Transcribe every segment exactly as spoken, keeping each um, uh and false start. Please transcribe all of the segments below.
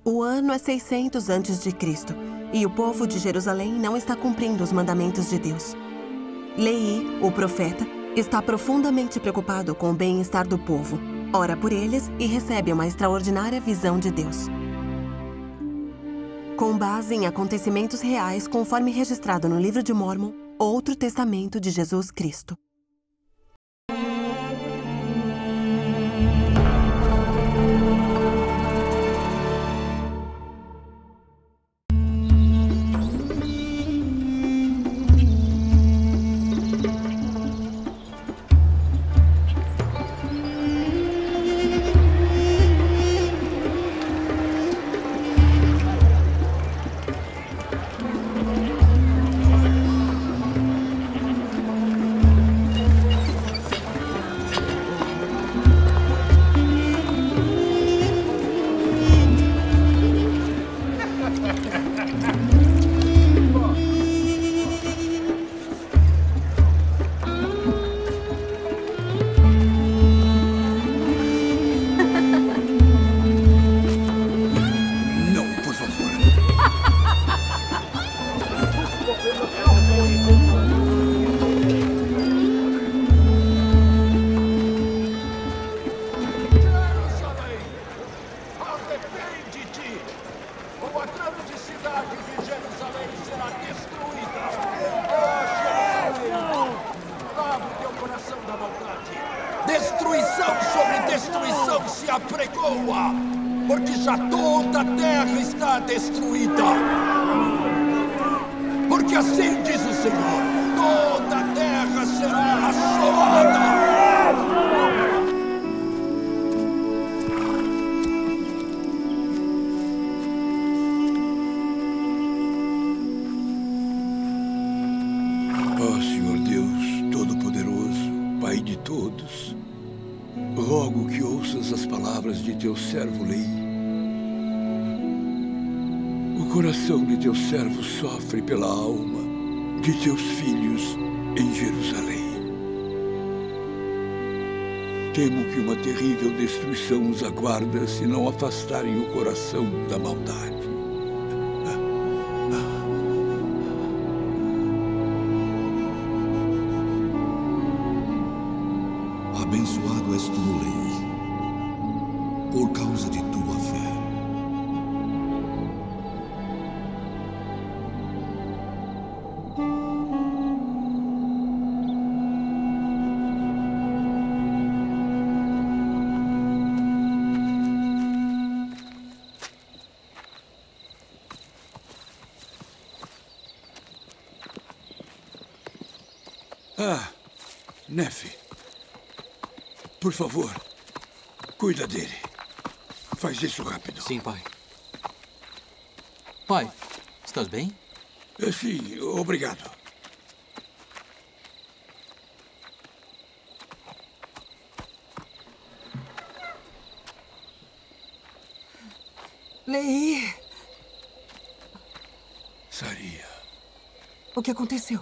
O ano é seiscentos antes de Cristo e o povo de Jerusalém não está cumprindo os mandamentos de Deus. Leí, o profeta, está profundamente preocupado com o bem-estar do povo, ora por eles e recebe uma extraordinária visão de Deus. Com base em acontecimentos reais, conforme registrado no livro de Mórmon, outro testamento de Jesus Cristo. Destruição sobre destruição se apregoa, porque já toda a terra está destruída. Porque assim diz o Senhor, toda a terra será assolada. Ó Senhor Deus Todo-Poderoso, Pai de todos, rogo que ouças as palavras de teu servo Leí. O coração de teu servo sofre pela alma de teus filhos em Jerusalém. Temo que uma terrível destruição os aguarda se não afastarem o coração da maldade. Abençoado és tu, Leí, por causa de tua fé. Ah, Nefe. Por favor, cuida dele. Faz isso rápido. Sim, pai. Pai, estás bem? Sim, obrigado. Leí. Saria. O que aconteceu?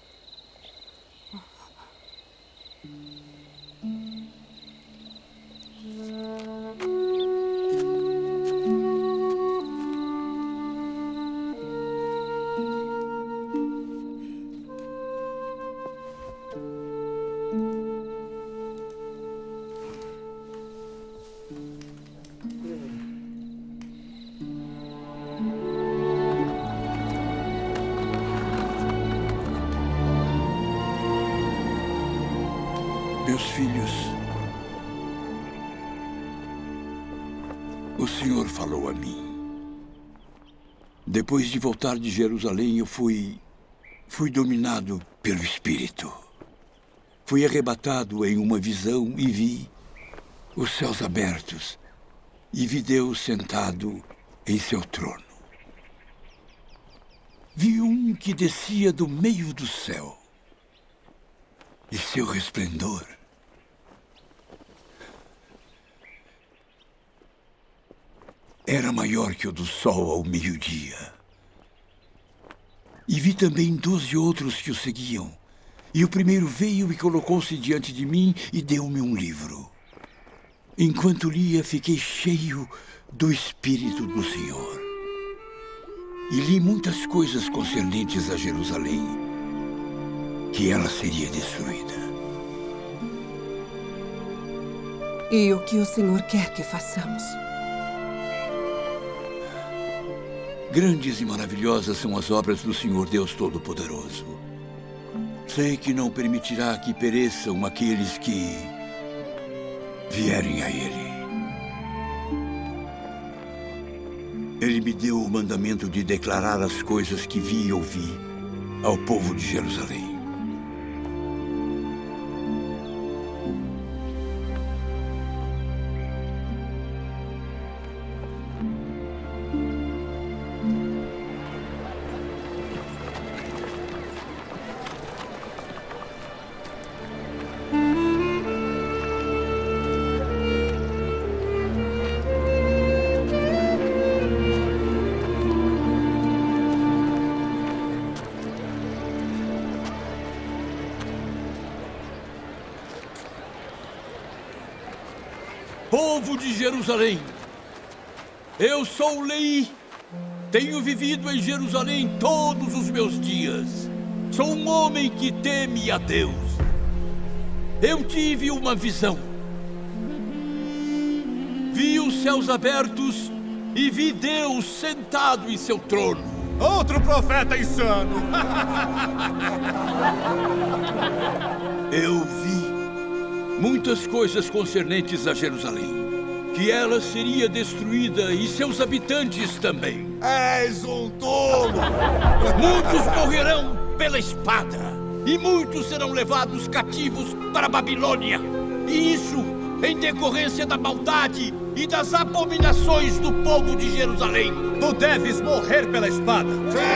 Meus filhos, o Senhor falou a mim. Depois de voltar de Jerusalém, eu fui... fui dominado pelo Espírito. Fui arrebatado em uma visão e vi os céus abertos e vi Deus sentado em seu trono. Vi um que descia do meio do céu e seu resplendor era maior que o do sol ao meio-dia. E vi também doze outros que o seguiam. E o primeiro veio e colocou-se diante de mim e deu-me um livro. Enquanto lia, fiquei cheio do Espírito do Senhor. E li muitas coisas concernentes a Jerusalém, que ela seria destruída. E o que o Senhor quer que façamos? Grandes e maravilhosas são as obras do Senhor Deus Todo-Poderoso. Sei que não permitirá que pereçam aqueles que vierem a Ele. Ele me deu o mandamento de declarar as coisas que vi e ouvi ao povo de Jerusalém. Povo de Jerusalém, eu sou Leí. Tenho vivido em Jerusalém todos os meus dias. Sou um homem que teme a Deus. Eu tive uma visão. Vi os céus abertos e vi Deus sentado em seu trono. Outro profeta insano! Eu vi muitas coisas concernentes a Jerusalém, que ela seria destruída e seus habitantes também. És um tolo! Muitos morrerão pela espada, e muitos serão levados cativos para a Babilônia. E isso em decorrência da maldade e das abominações do povo de Jerusalém. Tu deves morrer pela espada!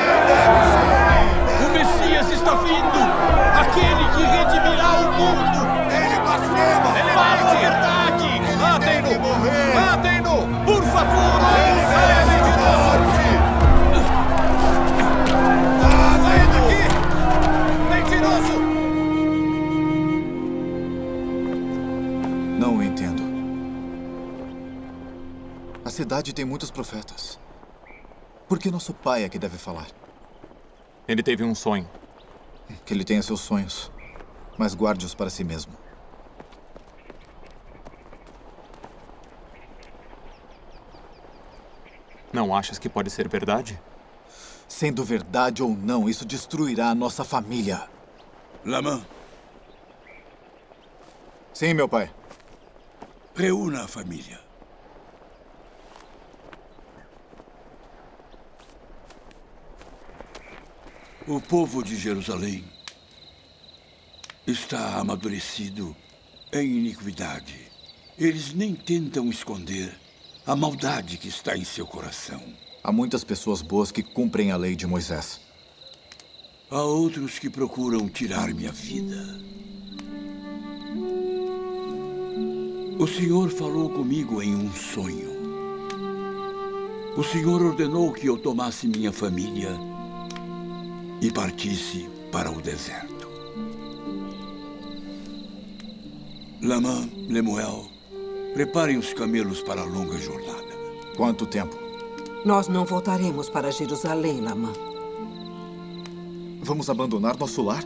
O Messias está vindo! Aquele que redimirá o mundo! Ele blasfema! Ele fala a verdade! Matem-no! Matem-no! Por favor! Saia daqui! Ah, saia daqui! Mentiroso! Não entendo. A cidade tem muitos profetas. Por que nosso pai é que deve falar? Ele teve um sonho. Que ele tenha seus sonhos, mas guarde-os para si mesmo. Não achas que pode ser verdade? Sendo verdade ou não, isso destruirá a nossa família. Lamã. Sim, meu pai. Reúna a família. O povo de Jerusalém está amadurecido em iniquidade. Eles nem tentam esconder a maldade que está em seu coração. Há muitas pessoas boas que cumprem a lei de Moisés. Há outros que procuram tirar minha vida. O Senhor falou comigo em um sonho. O Senhor ordenou que eu tomasse minha família e partisse para o deserto. Lamã, Lemuel, preparem os camelos para a longa jornada. Quanto tempo? Nós não voltaremos para Jerusalém, Lamã. Vamos abandonar nosso lar?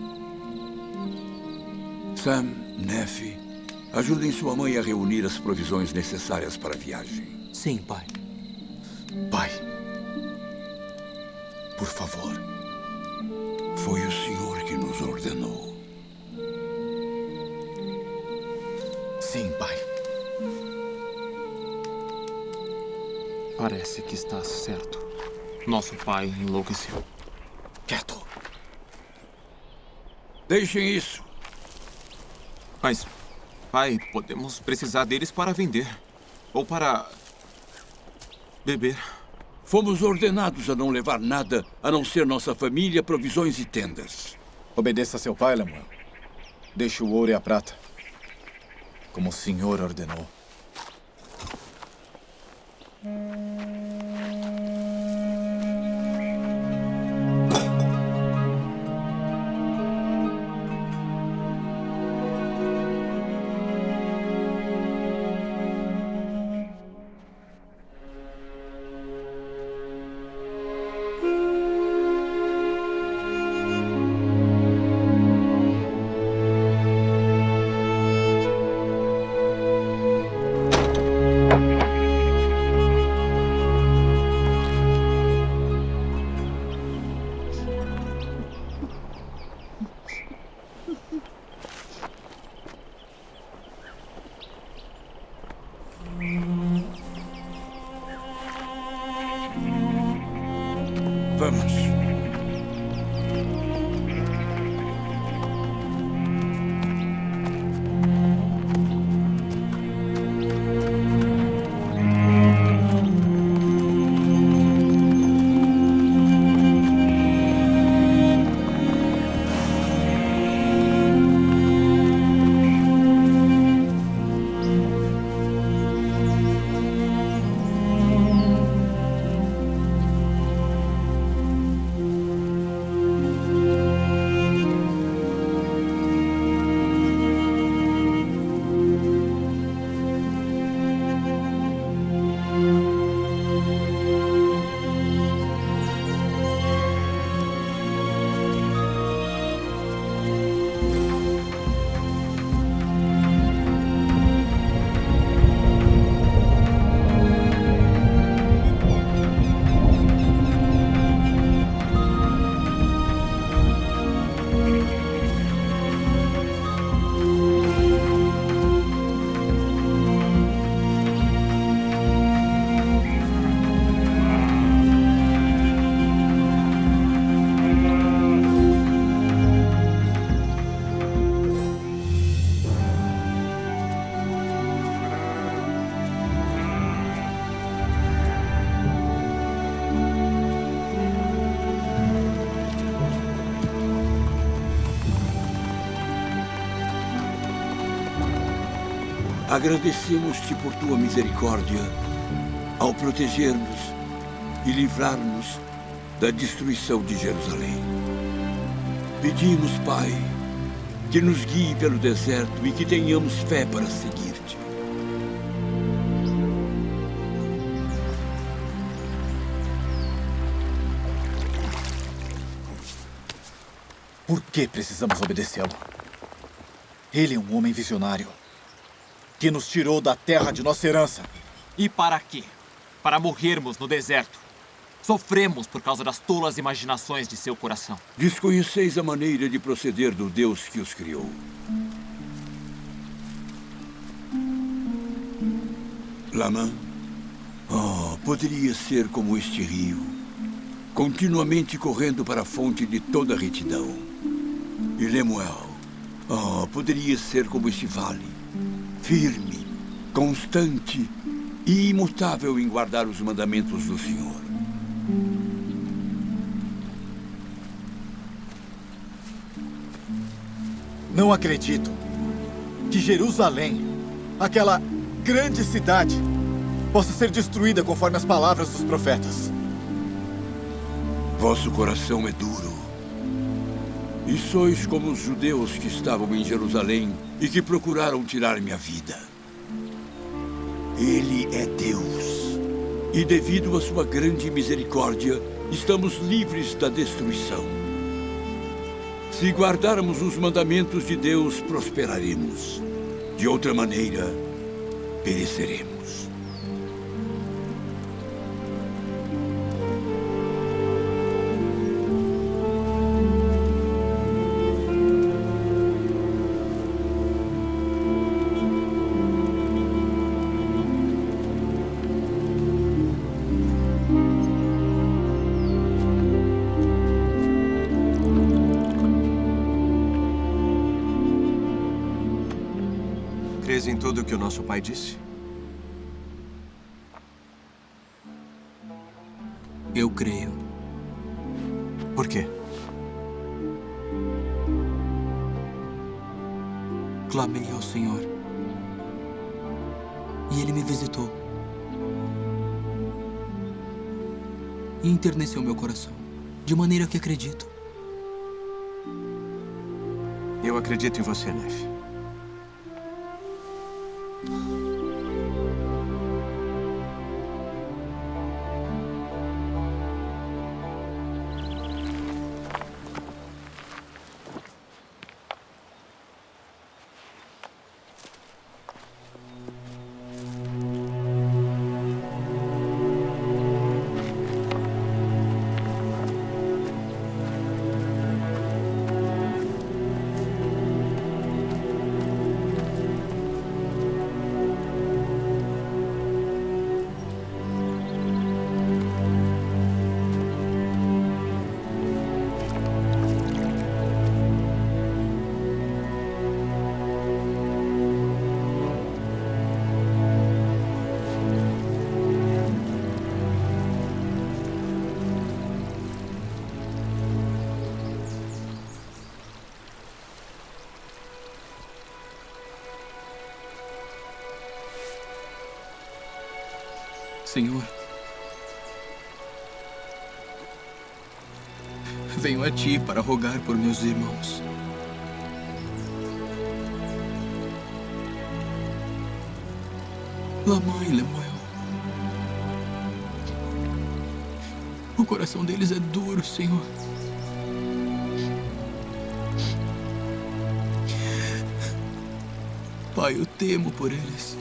Sam, Nefe, ajudem sua mãe a reunir as provisões necessárias para a viagem. Sim, pai. Pai, por favor. Foi o Senhor que nos ordenou. Sim, pai. Parece que está certo. Nosso pai enlouqueceu. Quieto. Deixem isso. Mas, pai, podemos precisar deles para vender. Ou para beber. Fomos ordenados a não levar nada, a não ser nossa família, provisões e tendas. Obedeça a seu pai, Lemuel. Deixe o ouro e a prata, como o Senhor ordenou. Vamos. Agradecemos-te por tua misericórdia ao proteger-nos e livrar-nos da destruição de Jerusalém. Pedimos, Pai, que nos guie pelo deserto e que tenhamos fé para seguir-te. Por que precisamos obedecê-lo? Ele é um homem visionário que nos tirou da terra de nossa herança. E para quê? Para morrermos no deserto. Sofremos por causa das tolas imaginações de seu coração. Desconheceis a maneira de proceder do Deus que os criou. Lamã, oh, poderia ser como este rio, continuamente correndo para a fonte de toda a retidão. E Lemuel, oh, poderia ser como este vale, firme, constante e imutável em guardar os mandamentos do Senhor. Não acredito que Jerusalém, aquela grande cidade, possa ser destruída conforme as palavras dos profetas. Vosso coração é duro. E sois como os judeus que estavam em Jerusalém e que procuraram tirar minha vida. Ele é Deus. E devido à sua grande misericórdia, estamos livres da destruição. Se guardarmos os mandamentos de Deus, prosperaremos. De outra maneira, pereceremos. Crês em tudo o que o nosso pai disse? Eu creio. Por quê? Clamei ao Senhor e Ele me visitou e enterneceu meu coração, de maneira que acredito. Eu acredito em você, Nef. Senhor, venho a Ti para rogar por meus irmãos. Lamã e Lemuel. O coração deles é duro, Senhor. Pai, eu temo por eles.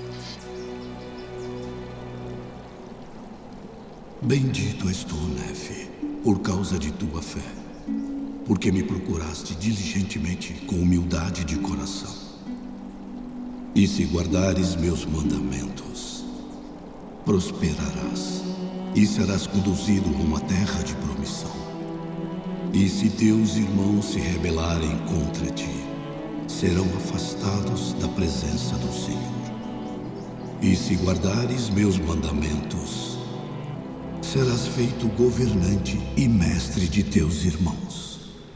Bendito és tu, Nefe, por causa de tua fé, porque me procuraste diligentemente com humildade de coração. E se guardares meus mandamentos, prosperarás e serás conduzido a uma terra de promissão. E se teus irmãos se rebelarem contra ti, serão afastados da presença do Senhor. E se guardares meus mandamentos, serás feito governante e mestre de teus irmãos.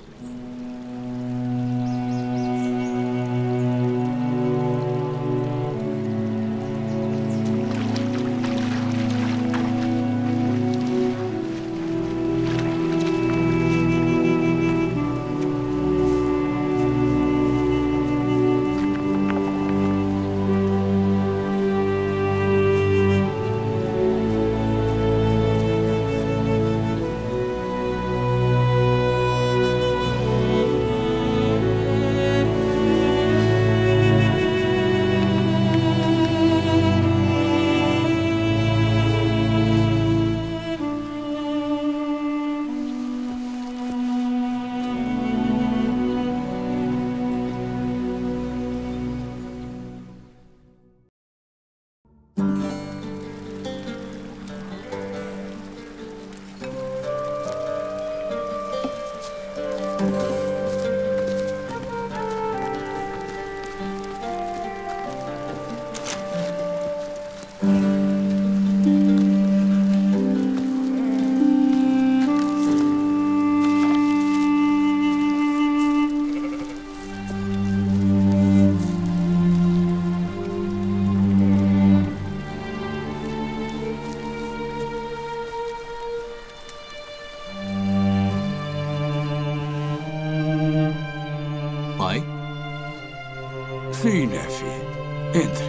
Sim, Nefe. Entre.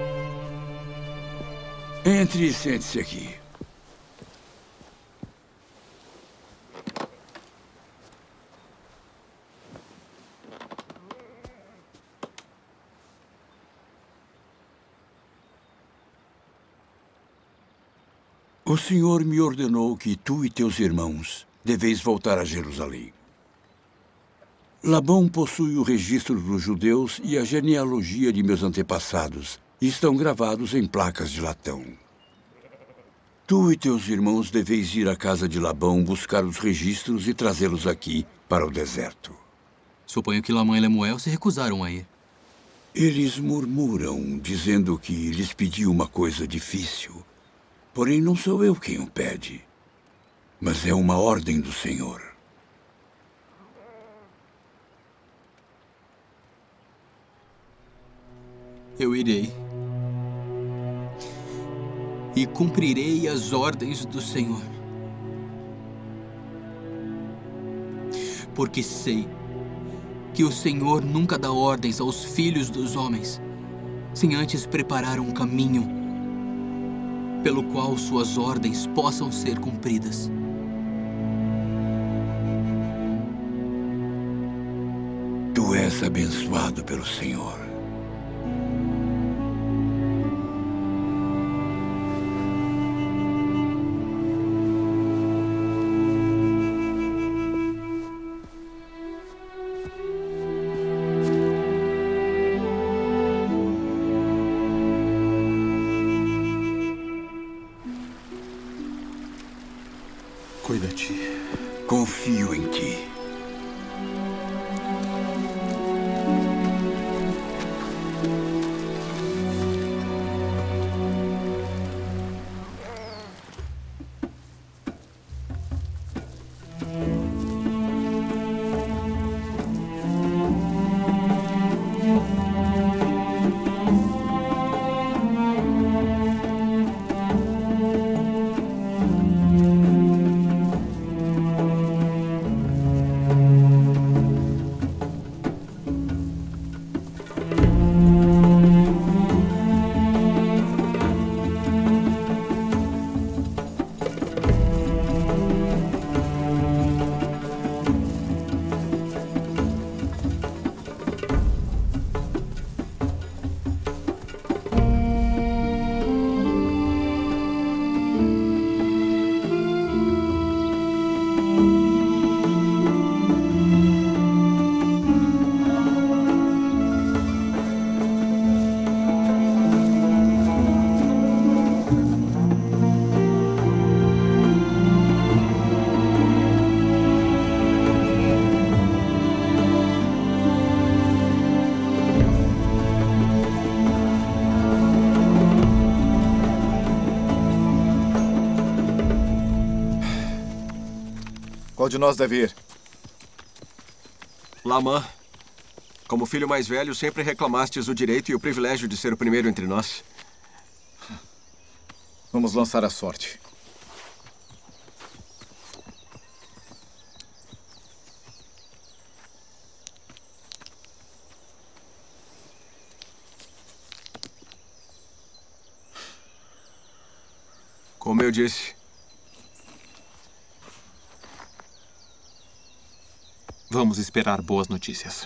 Entre e sente-se aqui. O Senhor me ordenou que tu e teus irmãos deveis voltar a Jerusalém. Labão possui o registro dos judeus e a genealogia de meus antepassados, e estão gravados em placas de latão. Tu e teus irmãos deveis ir à casa de Labão buscar os registros e trazê-los aqui para o deserto. Suponho que Lamã e Lemuel se recusaram a ir. Eles murmuram, dizendo que lhes pedi uma coisa difícil. Porém, não sou eu quem o pede, mas é uma ordem do Senhor. Eu irei e cumprirei as ordens do Senhor, porque sei que o Senhor nunca dá ordens aos filhos dos homens, sem antes preparar um caminho pelo qual suas ordens possam ser cumpridas. Tu és abençoado pelo Senhor. Cuida-te. Confio em ti. Qual de nós deve ir? Lamã, como filho mais velho, sempre reclamastes o direito e o privilégio de ser o primeiro entre nós. Vamos lançar a sorte. Como eu disse, vamos esperar boas notícias.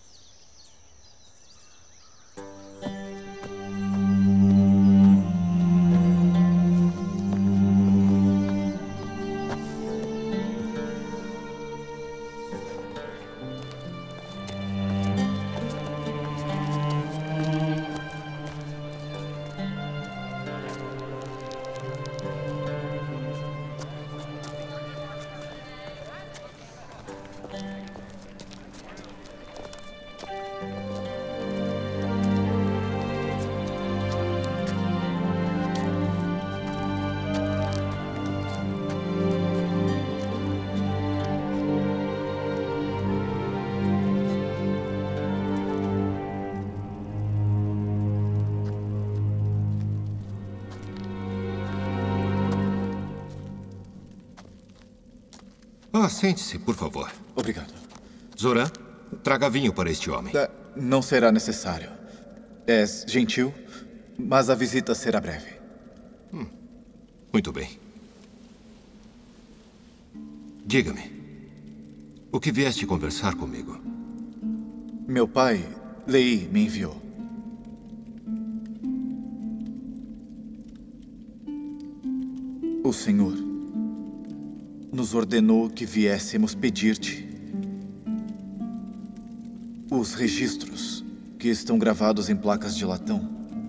Ah, sente-se, por favor. Obrigado. Zoran, traga vinho para este homem. Da- Não será necessário. És gentil, mas a visita será breve. Hum, muito bem. Diga-me, o que vieste conversar comigo? Meu pai, Lei, me enviou. O Senhor nos ordenou que viéssemos pedir-te os registros que estão gravados em placas de latão.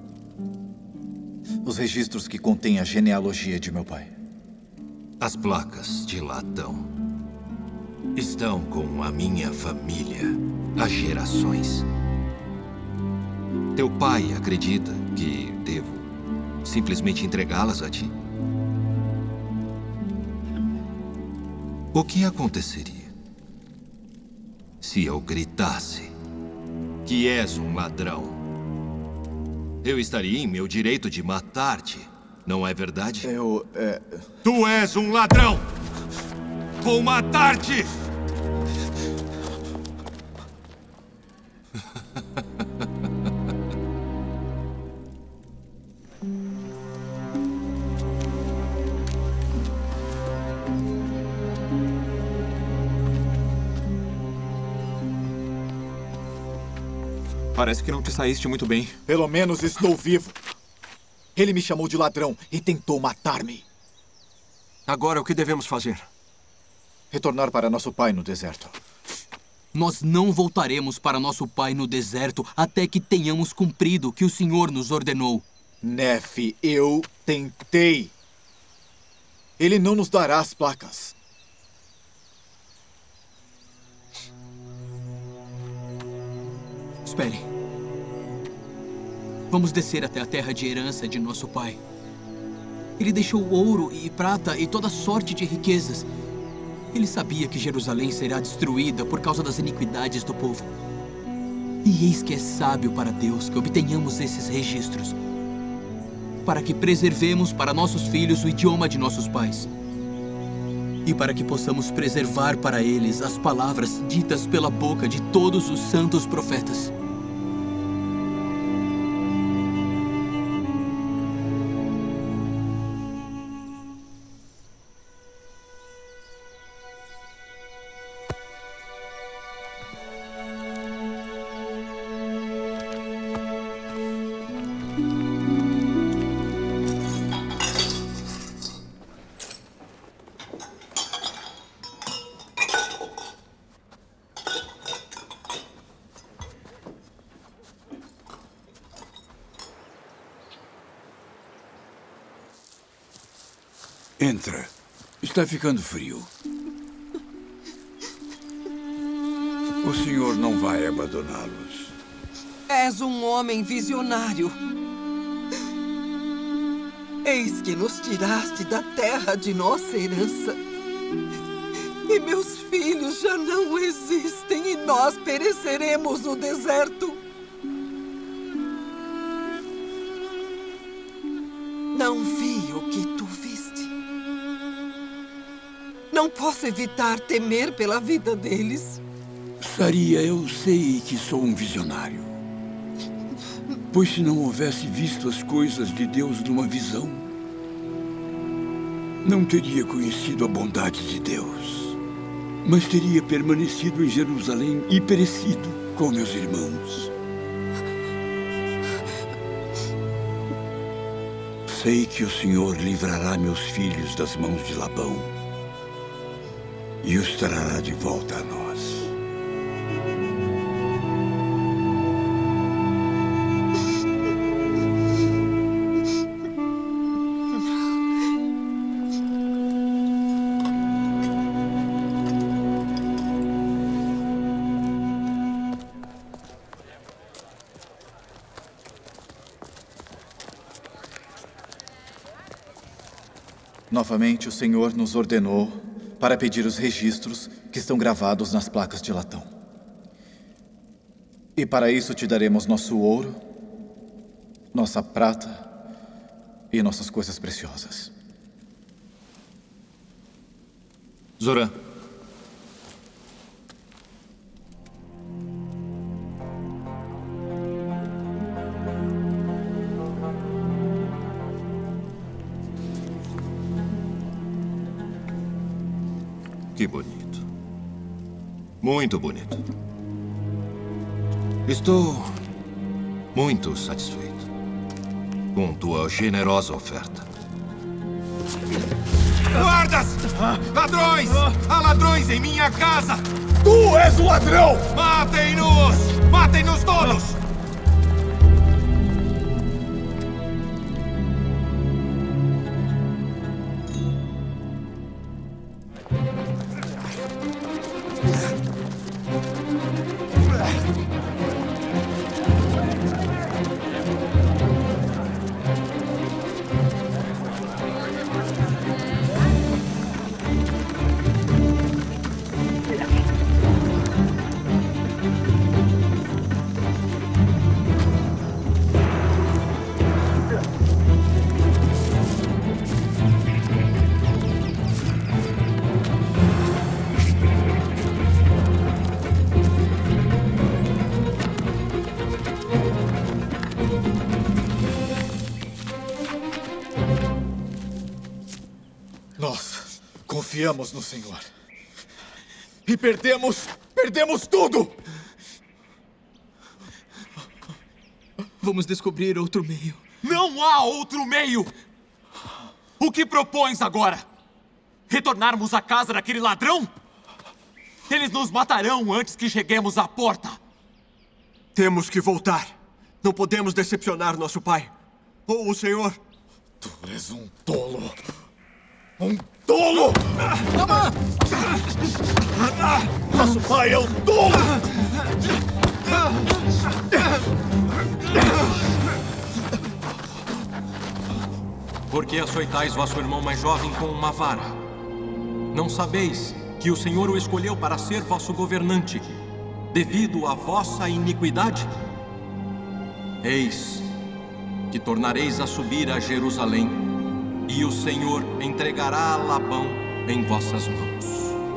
Os registros que contêm a genealogia de meu pai. As placas de latão estão com a minha família há gerações. Teu pai acredita que devo simplesmente entregá-las a ti? O que aconteceria se eu gritasse que és um ladrão? Eu estaria em meu direito de matar-te, não é verdade? Eu... É... Tu és um ladrão! Vou matar-te! Parece que não te saíste muito bem. Pelo menos estou vivo. Ele me chamou de ladrão e tentou matar-me. Agora, o que devemos fazer? Retornar para nosso pai no deserto. Nós não voltaremos para nosso pai no deserto até que tenhamos cumprido o que o Senhor nos ordenou. Nefe, eu tentei. Ele não nos dará as placas. Espere. Vamos descer até a terra de herança de nosso pai. Ele deixou ouro e prata e toda sorte de riquezas. Ele sabia que Jerusalém será destruída por causa das iniquidades do povo. E eis que é sábio para Deus que obtenhamos esses registros, para que preservemos para nossos filhos o idioma de nossos pais. E para que possamos preservar para eles as palavras ditas pela boca de todos os santos profetas. Entra. Está ficando frio. O senhor não vai abandoná-los. És um homem visionário. Eis que nos tiraste da terra de nossa herança E meus filhos já não existem e nós pereceremos no deserto. Não vi o que tu viste. Não posso evitar temer pela vida deles. Saria, eu sei que sou um visionário. Pois se não houvesse visto as coisas de Deus numa visão, não teria conhecido a bondade de Deus, mas teria permanecido em Jerusalém e perecido com meus irmãos. Sei que o Senhor livrará meus filhos das mãos de Labão e os trará de volta a nós. Novamente, o Senhor nos ordenou para pedir os registros que estão gravados nas placas de latão. E para isso te daremos nosso ouro, nossa prata e nossas coisas preciosas. Zoran. Que bonito. Muito bonito. Estou muito satisfeito com tua generosa oferta. Guardas! Ladrões! Há ladrões em minha casa! Tu és o ladrão! Matem-nos! Matem-nos todos! Nós confiamos no Senhor. E perdemos, perdemos tudo! Vamos descobrir outro meio. Não há outro meio! O que propões agora? Retornarmos à casa daquele ladrão? Eles nos matarão antes que cheguemos à porta. Temos que voltar. Não podemos decepcionar nosso pai. Ou o Senhor. Tu és um tolo. Um tolo! Nosso pai é um tolo! Por que açoitais vosso irmão mais jovem com uma vara? Não sabeis que o Senhor o escolheu para ser vosso governante, devido à vossa iniquidade? Eis que tornareis a subir a Jerusalém, e o Senhor entregará a Labão em vossas mãos.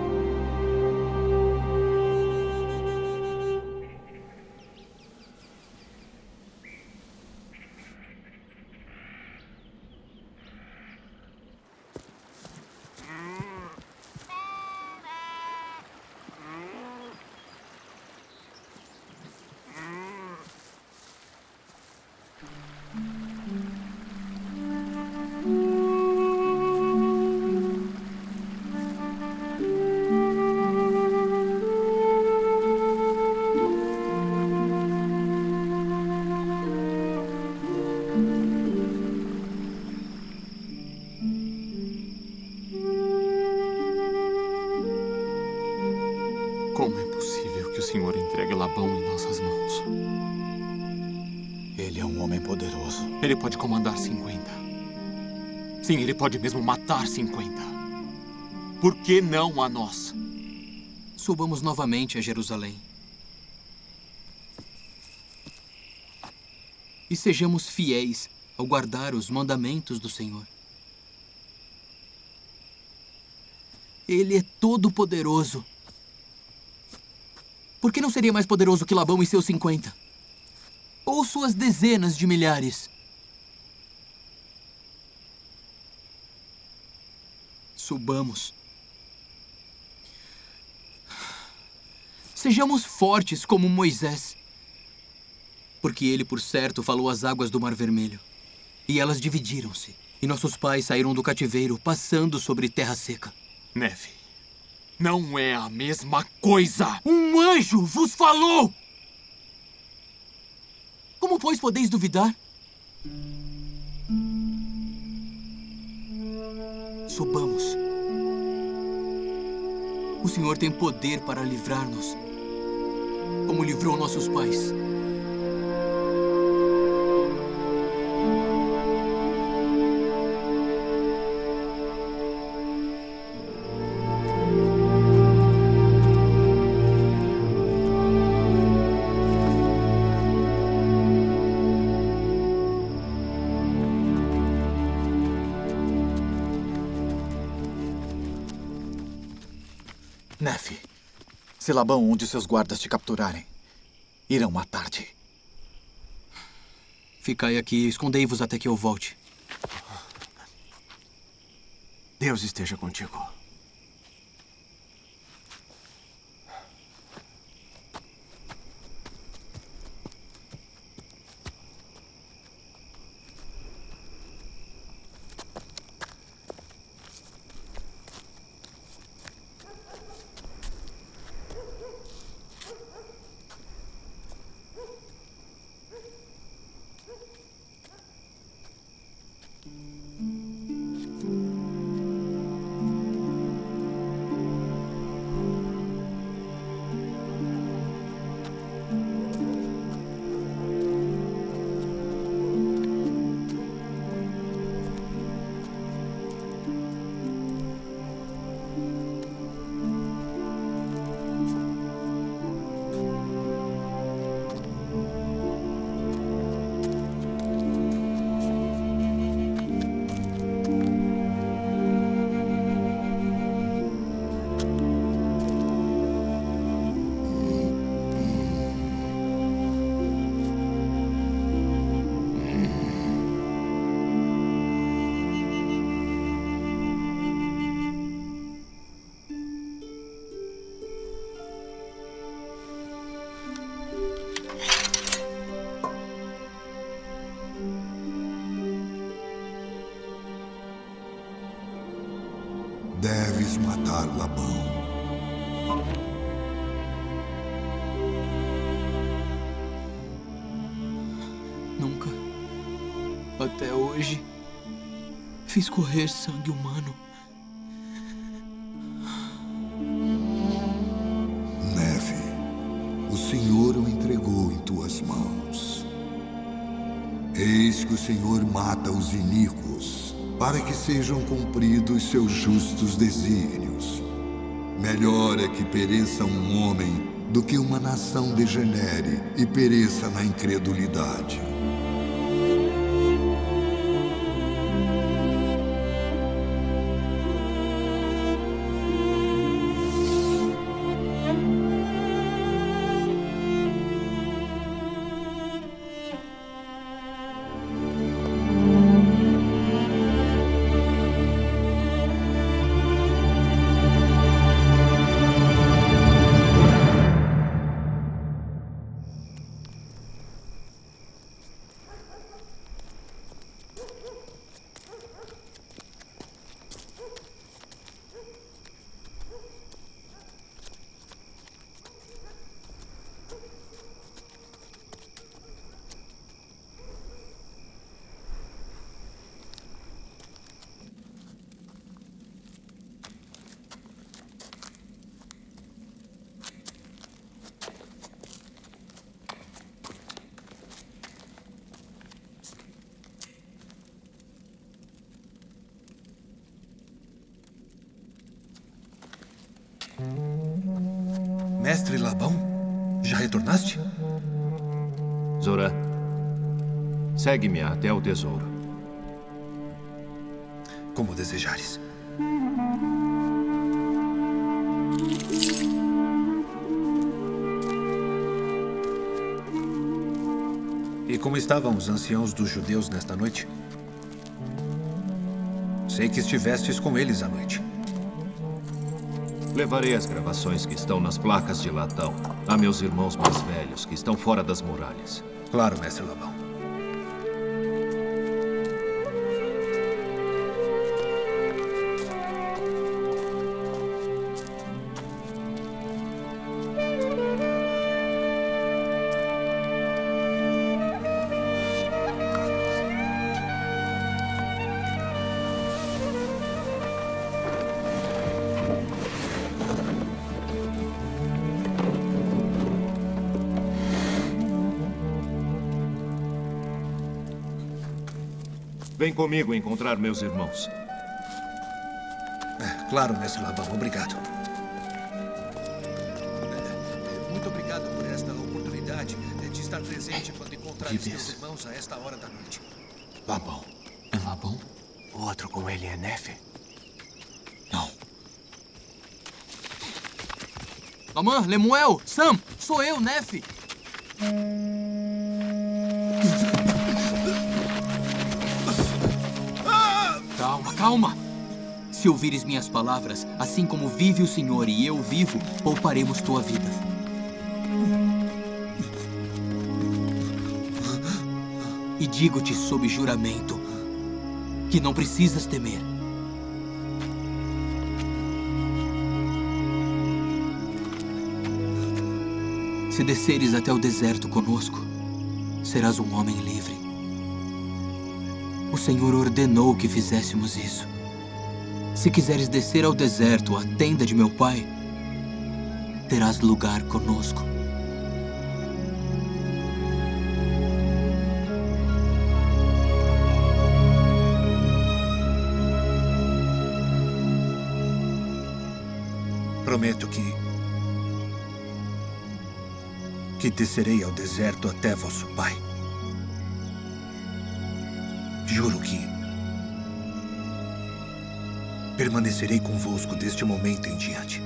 Como é possível que o Senhor entregue Labão em nossas mãos? Ele é um homem poderoso. Ele pode comandar cinquenta. Sim, ele pode mesmo matar cinquenta. por que não a nós? Subamos novamente a Jerusalém. E sejamos fiéis ao guardar os mandamentos do Senhor. Ele é todo-poderoso. Por que não seria mais poderoso que Labão e seus cinquenta? Ou suas dezenas de milhares? Subamos. Sejamos fortes como Moisés. Porque ele, por certo, falou às águas do Mar Vermelho. E elas dividiram-se. E nossos pais saíram do cativeiro, passando sobre terra seca. Neve, não é a mesma coisa! Um anjo vos falou! Como, pois, podeis duvidar? Subamos. O Senhor tem poder para livrar-nos, como livrou nossos pais. Nefe, se Labão, onde seus guardas te capturarem, irão matar-te. Ficai aqui e escondei-vos até que eu volte. Deus esteja contigo. Deves matar Labão. Nunca, até hoje, fiz correr sangue humano. Neve, o Senhor o entregou em tuas mãos. Eis que o Senhor mata os iníquos, para que sejam cumpridos seus justos desígnios. Melhor é que pereça um homem do que uma nação degenere e pereça na incredulidade. Mestre Labão, já retornaste? Zorã, segue-me até o tesouro. Como desejares. E como estavam os anciãos dos judeus nesta noite? Sei que estivestes com eles à noite. Levarei as gravações que estão nas placas de latão a meus irmãos mais velhos, que estão fora das muralhas. Claro, mestre Labão. Vem comigo encontrar meus irmãos. É, claro, mestre Labão. Obrigado. Muito obrigado por esta oportunidade de estar presente quando encontrar os meus irmãos a esta hora da noite. Labão. É Labão? O outro com ele é Nefe? Não. Amã, Lemuel, Sam, sou eu, Nefe. Calma, calma. Se ouvires minhas palavras, assim como vive o Senhor e eu vivo, pouparemos tua vida. E digo-te sob juramento que não precisas temer. Se desceres até o deserto conosco, serás um homem livre. O Senhor ordenou que fizéssemos isso. Se quiseres descer ao deserto, à tenda de meu pai, terás lugar conosco. Prometo que... que descerei ao deserto até vosso pai. Juro que permanecerei convosco deste momento em diante.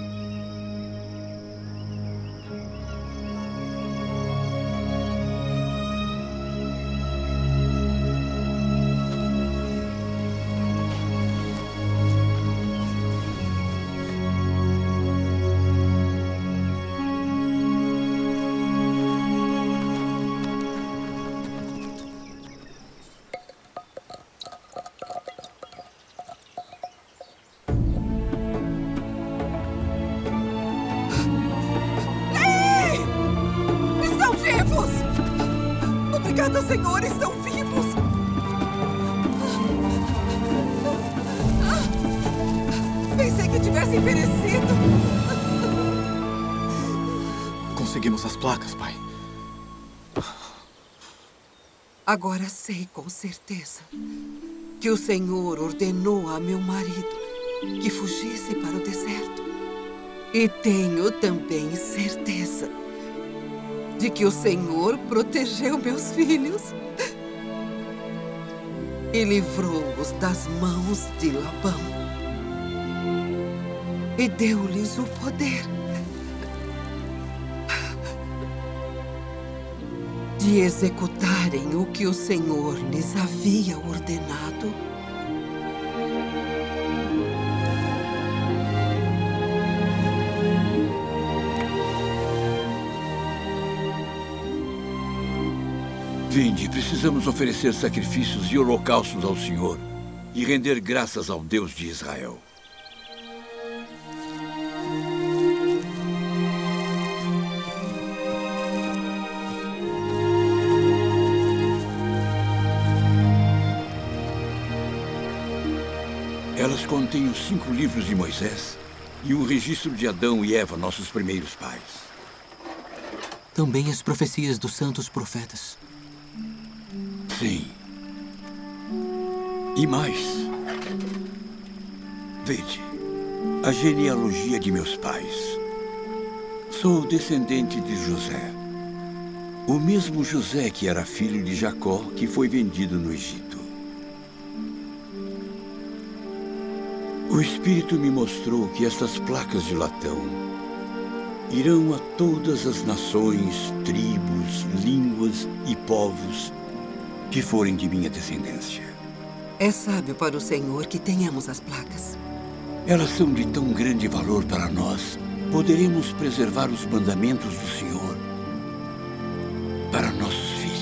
Obrigada, Senhor, estão vivos! Pensei que tivessem perecido. Conseguimos as placas, pai. Agora sei com certeza que o Senhor ordenou a meu marido que fugisse para o deserto. E tenho também certeza de que o Senhor protegeu meus filhos e livrou-os das mãos de Labão e deu-lhes o poder de executarem o que o Senhor lhes havia ordenado. Vinde, precisamos oferecer sacrifícios e holocaustos ao Senhor e render graças ao Deus de Israel. Elas contêm os cinco livros de Moisés e um registro de Adão e Eva, nossos primeiros pais. Também as profecias dos santos profetas. Sim. E mais. Vede. a genealogia de meus pais. Sou descendente de José. O mesmo José que era filho de Jacó, que foi vendido no Egito. O Espírito me mostrou que estas placas de latão irão a todas as nações, tribos, línguas e povos que forem de minha descendência. É sábio para o Senhor que tenhamos as placas. Elas são de tão grande valor para nós. Poderemos preservar os mandamentos do Senhor para nossos filhos.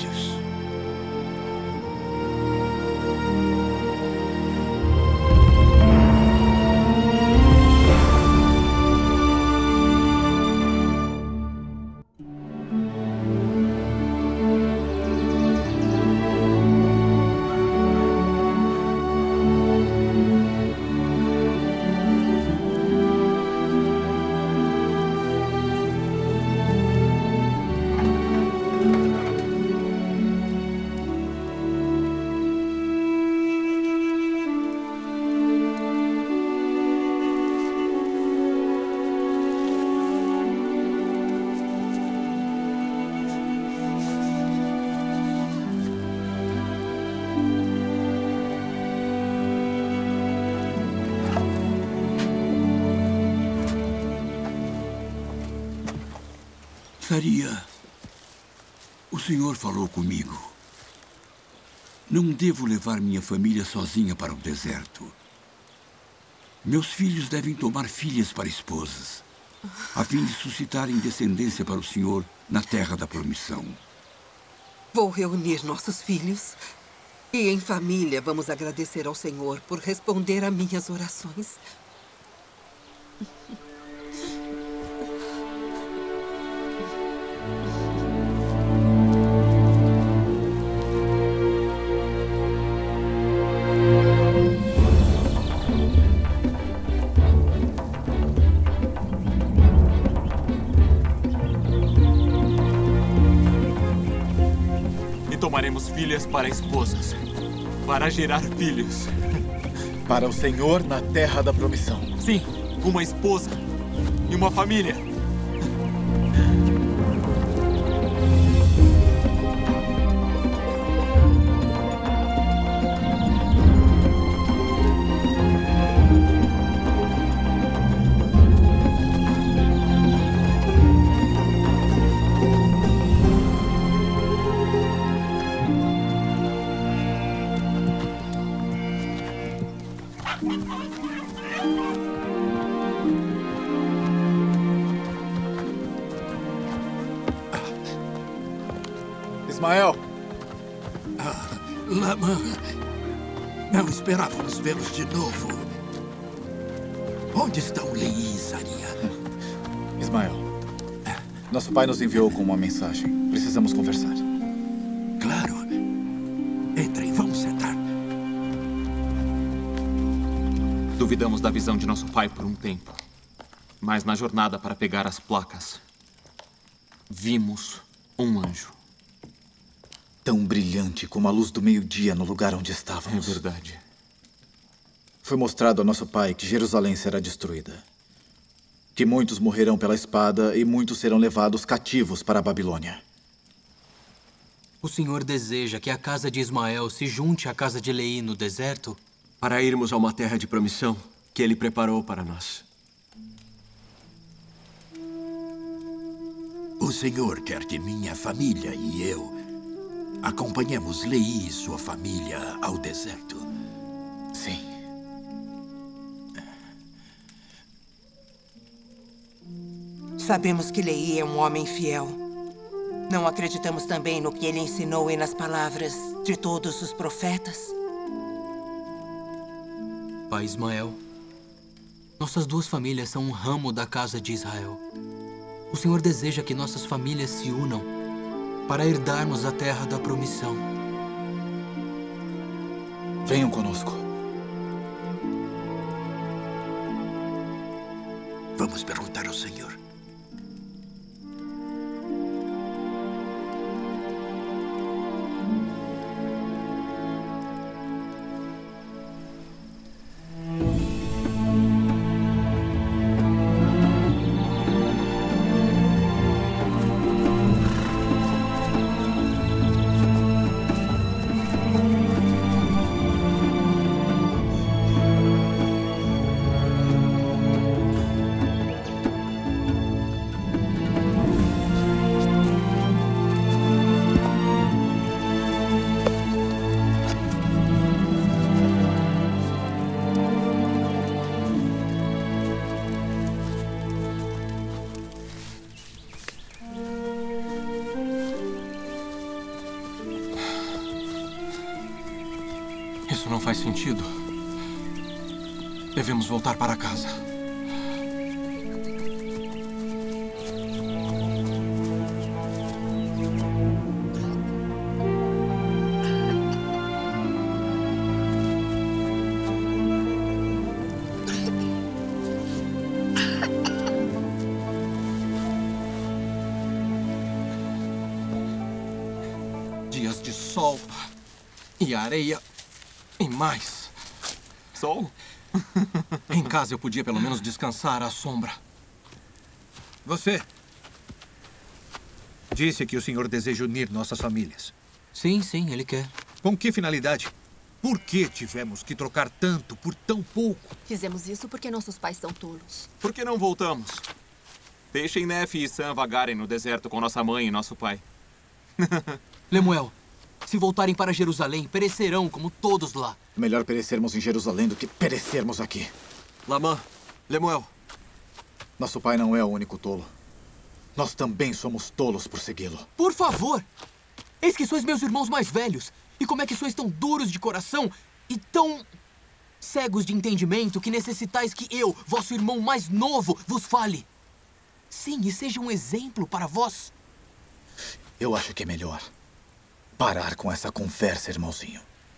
Saria, o Senhor falou comigo. Não devo levar minha família sozinha para o deserto. Meus filhos devem tomar filhas para esposas, a fim de suscitarem descendência para o Senhor na terra da promissão. Vou reunir nossos filhos e, em família, vamos agradecer ao Senhor por responder a minhas orações. Tomaremos filhas para esposas, para gerar filhos. Para o Senhor na terra da promissão. Sim, uma esposa e uma família. Ismael! Ah, Lamã, não esperávamos vê-los de novo. Onde estão Leí e Saria? Ismael, nosso pai nos enviou com uma mensagem. Precisamos conversar. Claro. Entrem, vamos sentar. Duvidamos da visão de nosso pai por um tempo. Mas na jornada para pegar as placas, vimos um anjo. Tão brilhante como a luz do meio-dia no lugar onde estávamos. É verdade. Foi mostrado a nosso pai que Jerusalém será destruída. Que muitos morrerão pela espada e muitos serão levados cativos para a Babilônia. O Senhor deseja que a casa de Ismael se junte à casa de Leí no deserto? Para irmos a uma terra de promissão que ele preparou para nós. O Senhor quer que minha família e eu acompanhemos Leí e sua família ao deserto. Sim. Sabemos que Leí é um homem fiel. Não acreditamos também no que ele ensinou e nas palavras de todos os profetas? Pai Ismael, nossas duas famílias são um ramo da casa de Israel. O Senhor deseja que nossas famílias se unam para herdarmos a terra da promissão. Venham conosco. Vamos perguntar ao Senhor. não faz sentido. Devemos voltar para casa. Dias de sol e areia e mais. Sol? Em casa eu podia pelo menos descansar à sombra. Você disse que o senhor deseja unir nossas famílias. Sim, sim, ele quer. Com que finalidade? Por que tivemos que trocar tanto por tão pouco? Fizemos isso porque nossos pais são tolos. Por que não voltamos? Deixem Nefe e Sam vagarem no deserto com nossa mãe e nosso pai. Lemuel, se voltarem para Jerusalém, perecerão como todos lá. Melhor perecermos em Jerusalém do que perecermos aqui. Lamã, Lemuel. Nosso pai não é o único tolo. Nós também somos tolos por segui-lo. Por favor! Eis que sois meus irmãos mais velhos. E como é que sois tão duros de coração e tão cegos de entendimento que necessitais que eu, vosso irmão mais novo, vos fale? Sim, e seja um exemplo para vós. Eu acho que é melhor parar com essa conversa, irmãozinho.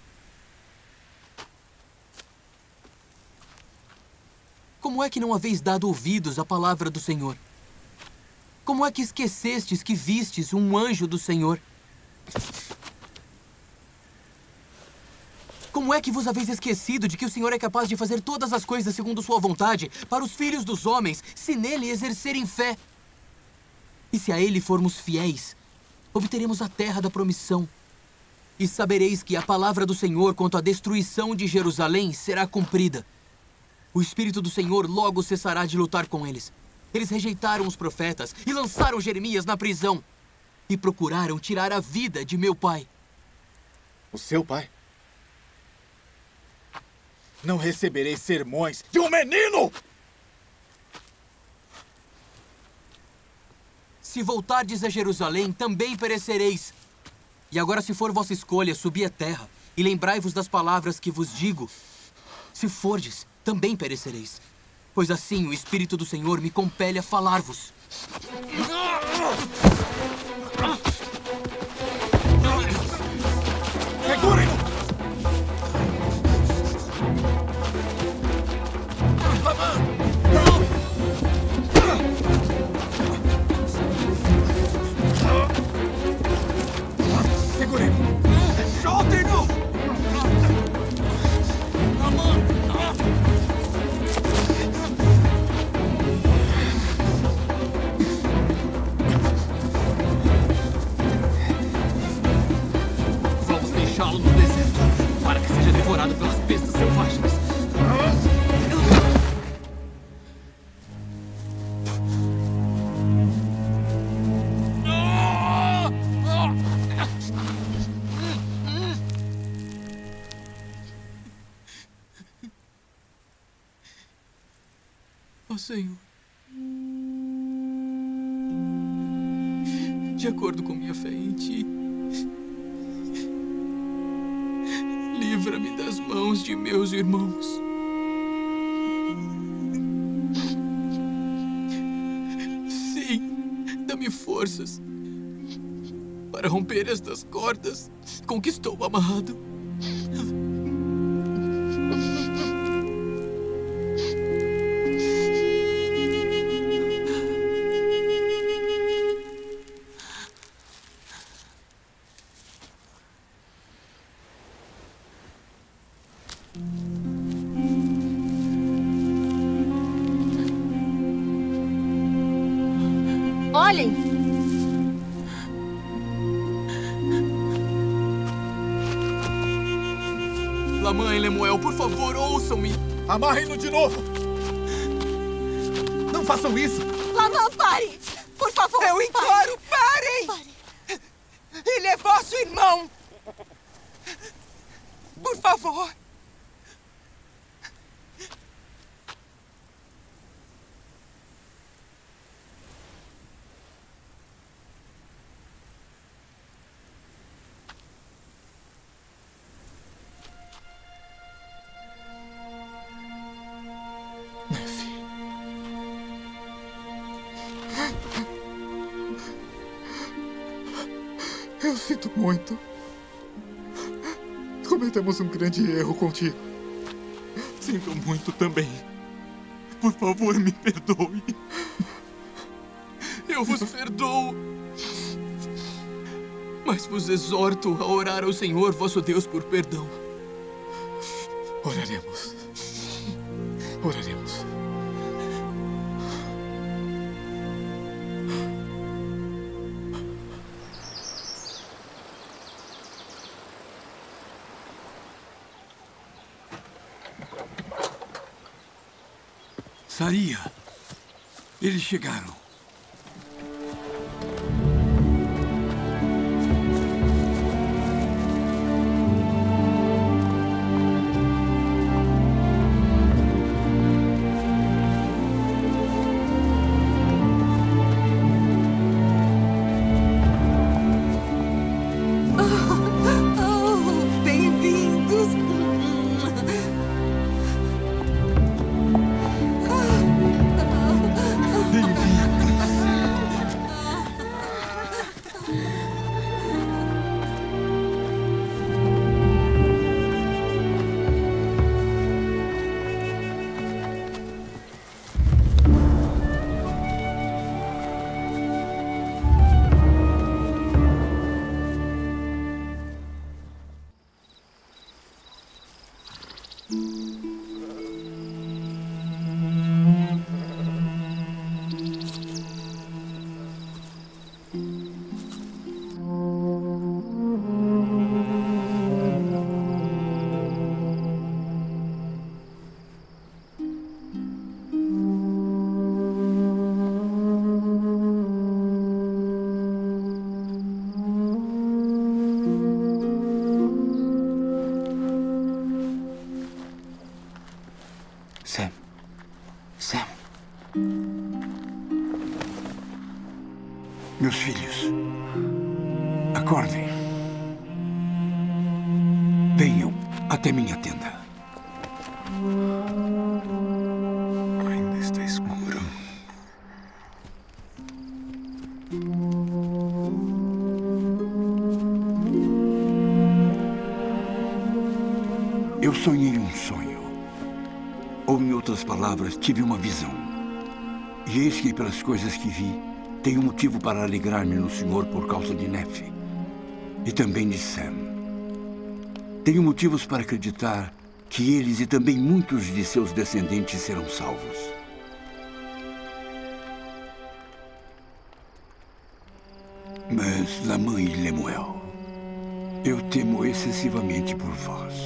Como é que não haveis dado ouvidos à palavra do Senhor? Como é que esquecestes que vistes um anjo do Senhor? Como é que vos haveis esquecido de que o Senhor é capaz de fazer todas as coisas segundo sua vontade para os filhos dos homens, se nele exercerem fé? E se a ele formos fiéis, obteremos a terra da promissão. E sabereis que a palavra do Senhor quanto à destruição de Jerusalém será cumprida. O Espírito do Senhor logo cessará de lutar com eles. Eles rejeitaram os profetas e lançaram Jeremias na prisão. E procuraram tirar a vida de meu pai. O seu pai? Não receberei sermões de um menino! Se voltardes a Jerusalém, também perecereis. E agora, se for vossa escolha, subi a terra, e lembrai-vos das palavras que vos digo. Se fordes, também perecereis. Pois assim o Espírito do Senhor me compele a falar-vos. Segurem-no! Segurem-no! Soltem-no! Vamos deixá-lo no deserto, para que seja devorado pelas bestas selvagens. Ó Senhor, de acordo com minha fé em Ti, livra-me das mãos de meus irmãos. Sim, dá-me forças para romper estas cordas com que estou amarrado. Olhem! Lamã e Lemuel, por favor, ouçam-me. Amarrem-no de novo! Não façam isso! Lamã, pare! Por favor! Eu imploro, parem! Pare. Ele é vosso irmão! Por favor! Eu sinto muito. Cometemos um grande erro contigo. Sinto muito também. Por favor, me perdoe. Eu vos perdoo. Mas vos exorto a orar ao Senhor, vosso Deus, por perdão. Oraremos. Oraremos. Saria, eles chegaram. Sam. Sam. Meus filhos, acordem. Venham até minha tenda. Ainda está escuro. Eu sonhei um sonho. Ou, em outras palavras, tive uma visão. E eis que, pelas coisas que vi, tenho motivo para alegrar-me no Senhor por causa de Nefe e também de Sam. Tenho motivos para acreditar que eles e também muitos de seus descendentes serão salvos. Mas, Lamã e Lemuel, eu temo excessivamente por vós.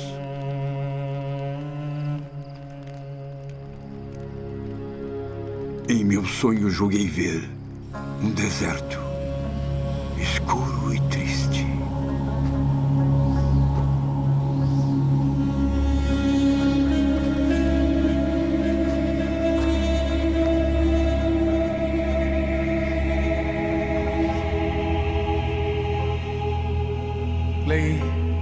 Em meu sonho julguei ver um deserto escuro e triste. Lei,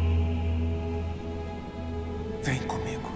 vem comigo.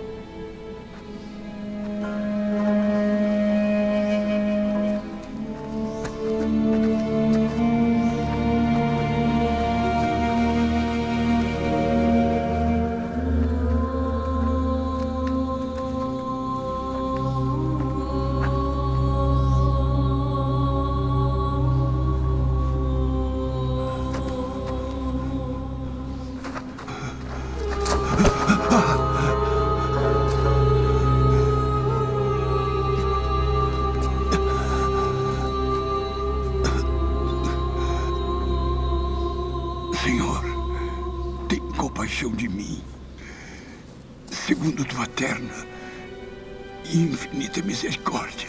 Senhor, tem compaixão de mim, segundo tua terna e infinita misericórdia.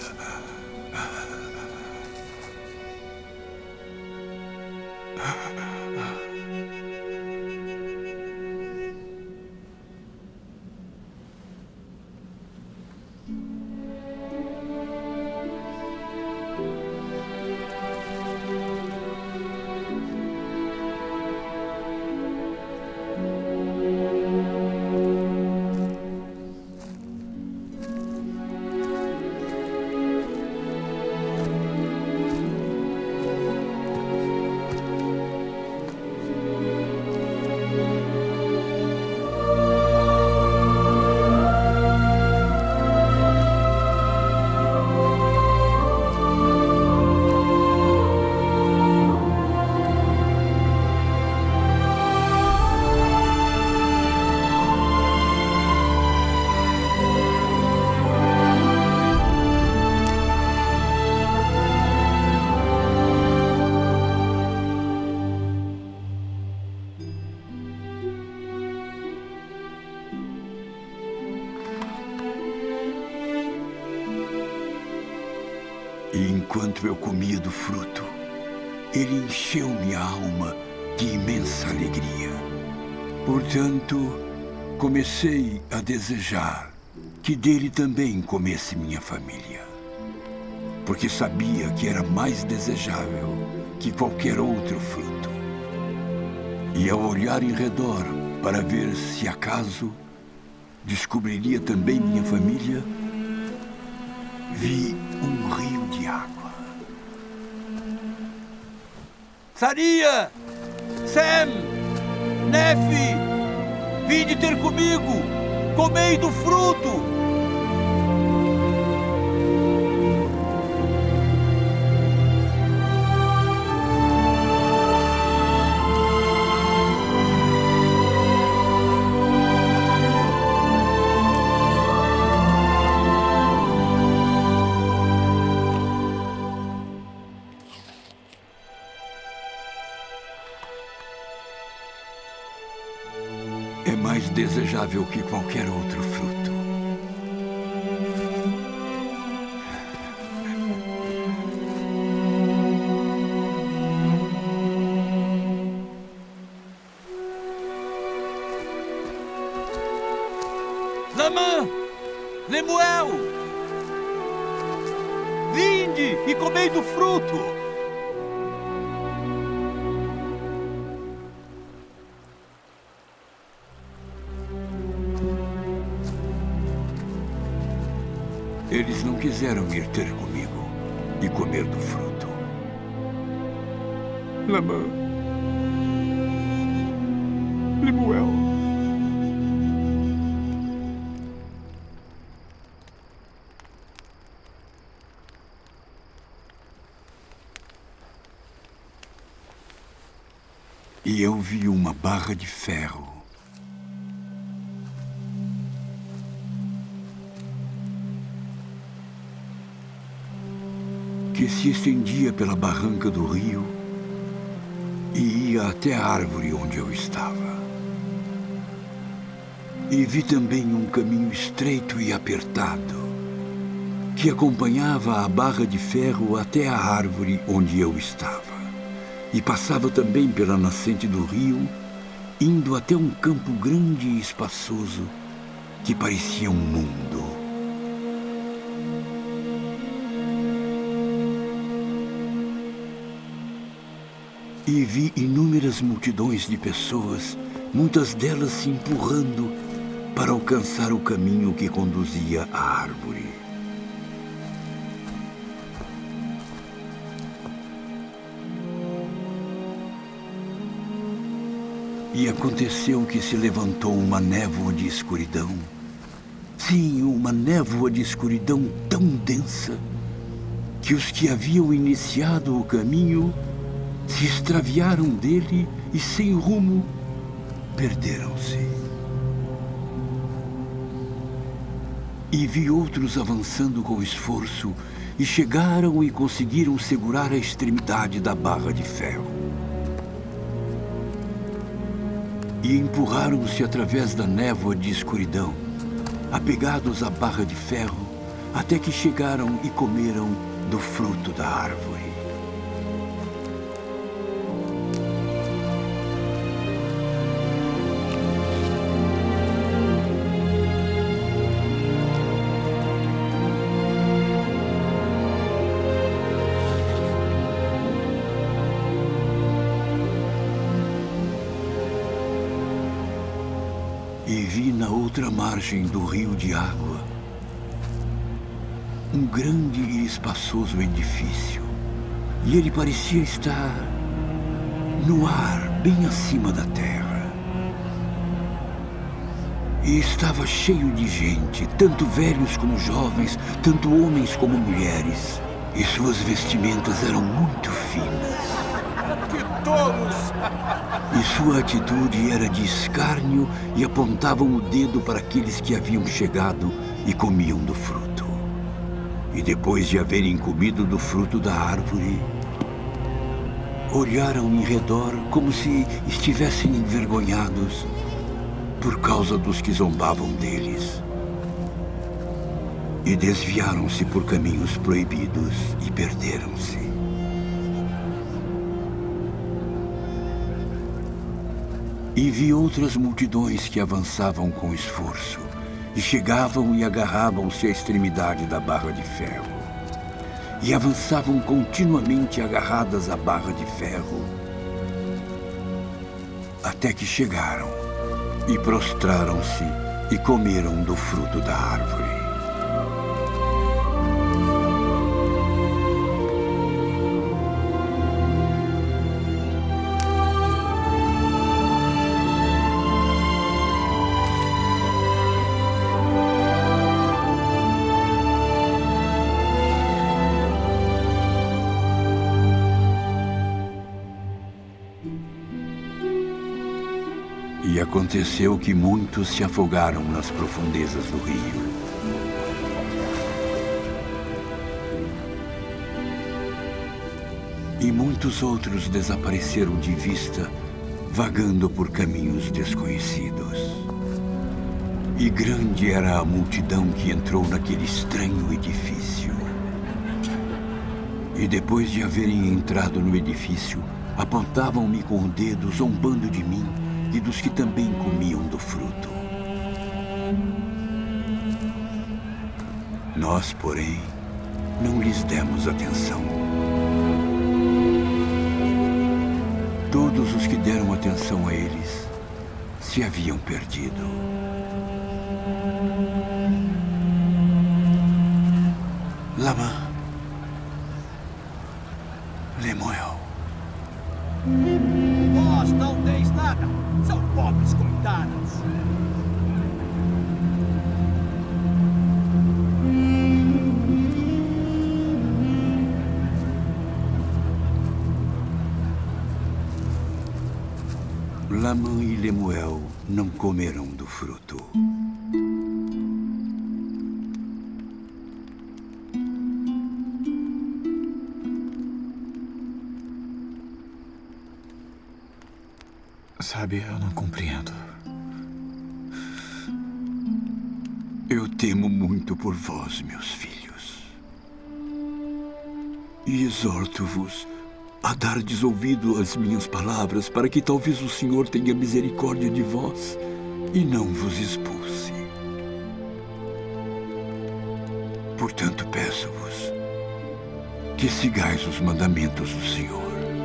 E enquanto eu comia do fruto, ele encheu minha alma de imensa alegria. Portanto, comecei a desejar que dele também comesse minha família, porque sabia que era mais desejável que qualquer outro fruto. E ao olhar em redor para ver se acaso descobriria também minha família, vi um rio de água. Saria! Sam! Nefe! Vinde ter comigo! Comei do fruto! É mais desejável que qualquer outro fruto. Lamã! Lemuel! Vinde e comei do fruto! Eles não quiseram ir ter comigo e comer do fruto. Lamã. Lemuel. E eu vi uma barra de ferro que se estendia pela barranca do rio e ia até a árvore onde eu estava. E vi também um caminho estreito e apertado que acompanhava a barra de ferro até a árvore onde eu estava. E passava também pela nascente do rio, indo até um campo grande e espaçoso que parecia um mundo. E vi inúmeras multidões de pessoas, muitas delas se empurrando para alcançar o caminho que conduzia à árvore. E aconteceu que se levantou uma névoa de escuridão. Sim, uma névoa de escuridão tão densa que os que haviam iniciado o caminho se extraviaram dele e, sem rumo, perderam-se. E vi outros avançando com esforço e chegaram e conseguiram segurar a extremidade da barra de ferro. E empurraram-se através da névoa de escuridão, apegados à barra de ferro, até que chegaram e comeram do fruto da árvore. E vi na outra margem do rio de água um grande e espaçoso edifício. E ele parecia estar no ar, bem acima da terra. E estava cheio de gente, tanto velhos como jovens, tanto homens como mulheres. E suas vestimentas eram muito finas. Que tolos! E sua atitude era de escárnio e apontavam o dedo para aqueles que haviam chegado e comiam do fruto. E depois de haverem comido do fruto da árvore, olharam em redor como se estivessem envergonhados por causa dos que zombavam deles. E desviaram-se por caminhos proibidos e perderam-se. E vi outras multidões que avançavam com esforço, e chegavam e agarravam-se à extremidade da barra de ferro. E avançavam continuamente agarradas à barra de ferro, até que chegaram e prostraram-se e comeram do fruto da árvore. E aconteceu que muitos se afogaram nas profundezas do rio. E muitos outros desapareceram de vista, vagando por caminhos desconhecidos. E grande era a multidão que entrou naquele estranho edifício. E depois de haverem entrado no edifício, apontavam-me com o dedo, zombando de mim e dos que também comiam do fruto. Nós, porém, não lhes demos atenção. Todos os que deram atenção a eles se haviam perdido. Lama Lemuel. Vós não deis nada, são pobres coitados. Lamã e Lemuel não comeram do fruto. Sabe, eu não compreendo. Eu temo muito por vós, meus filhos. E exorto-vos a dardes ouvido às minhas palavras, para que talvez o Senhor tenha misericórdia de vós e não vos expulse. Portanto, peço-vos que sigais os mandamentos do Senhor.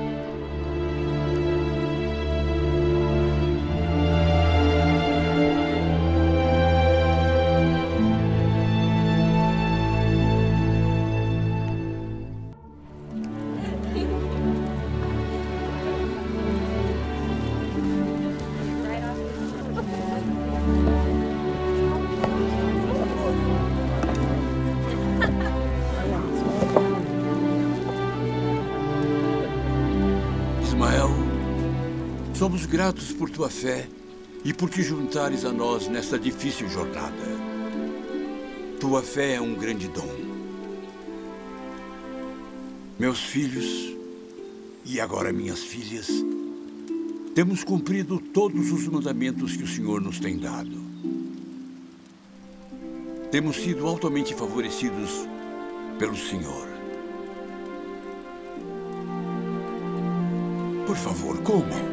Somos gratos por tua fé e por te juntares a nós nesta difícil jornada. Tua fé é um grande dom. Meus filhos, e agora minhas filhas, temos cumprido todos os mandamentos que o Senhor nos tem dado. Temos sido altamente favorecidos pelo Senhor. Por favor, comam.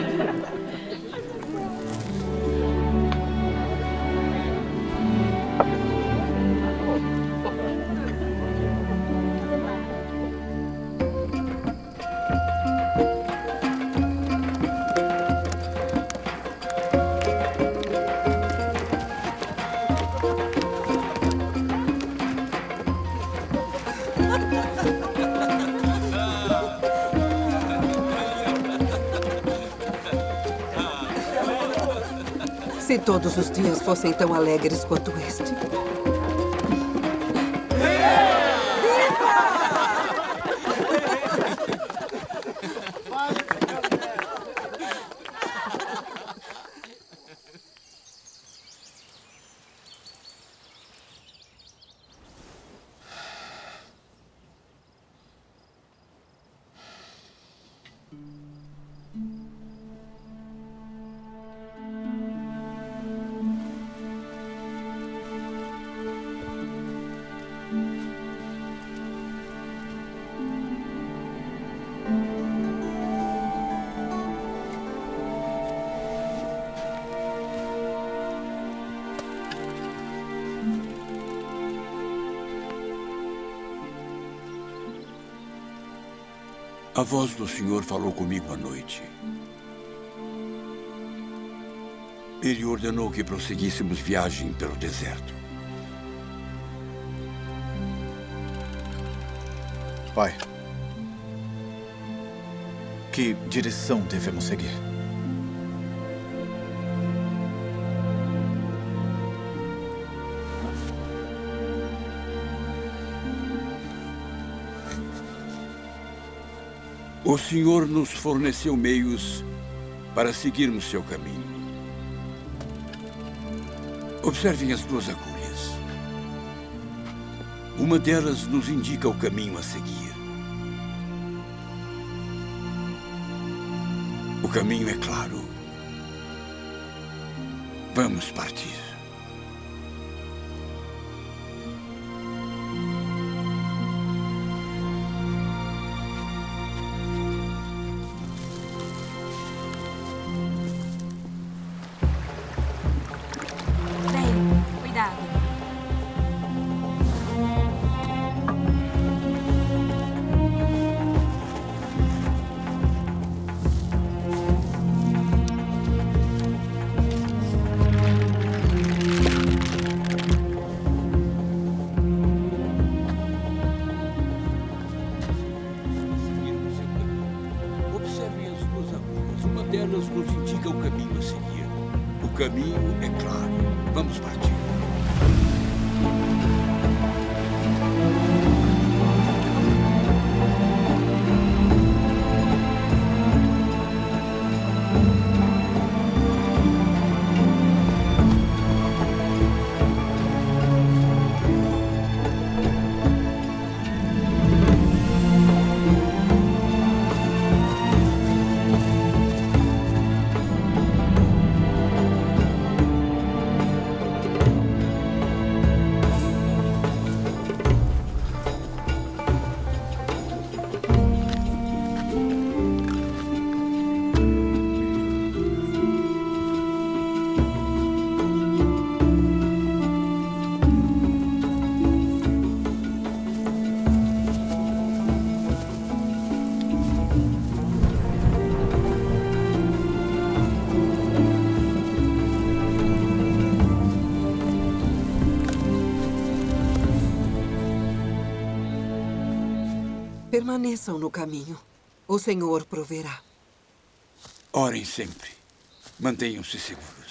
Se todos os dias fossem tão alegres quanto este. A voz do Senhor falou comigo à noite. Ele ordenou que prosseguíssemos viagem pelo deserto. Pai, que direção devemos seguir? O Senhor nos forneceu meios para seguirmos seu caminho. Observem as duas agulhas. Uma delas nos indica o caminho a seguir. O caminho é claro. Vamos partir. Permaneçam no caminho. O Senhor proverá. Orem sempre. Mantenham-se seguros.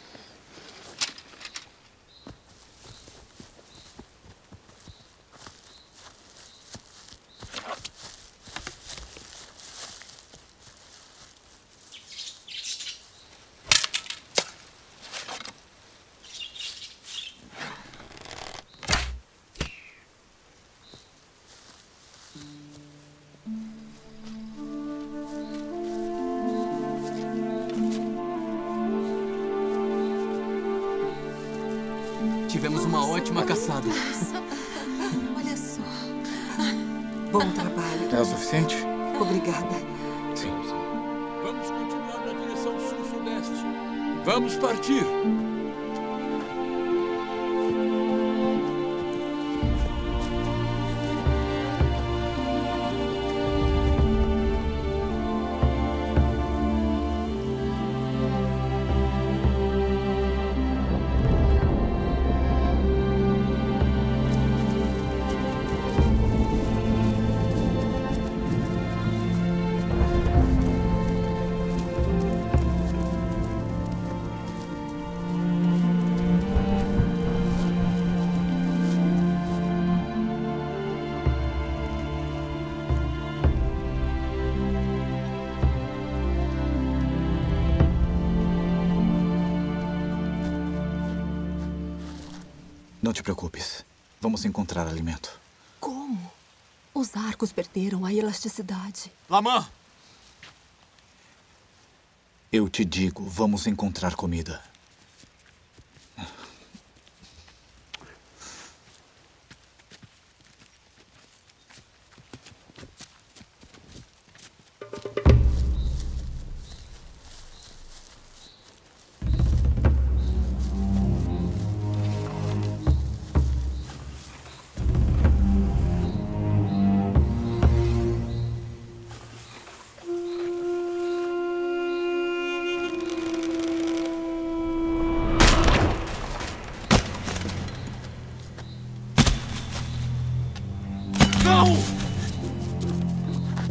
Tivemos uma ótima caçada. Olha só. Bom trabalho. É o suficiente? Obrigada. Sim. Vamos continuar na direção sul-sudeste. Vamos partir. Não te preocupes. Vamos encontrar alimento. Como? Os arcos perderam a elasticidade. Lamã! Eu te digo, vamos encontrar comida.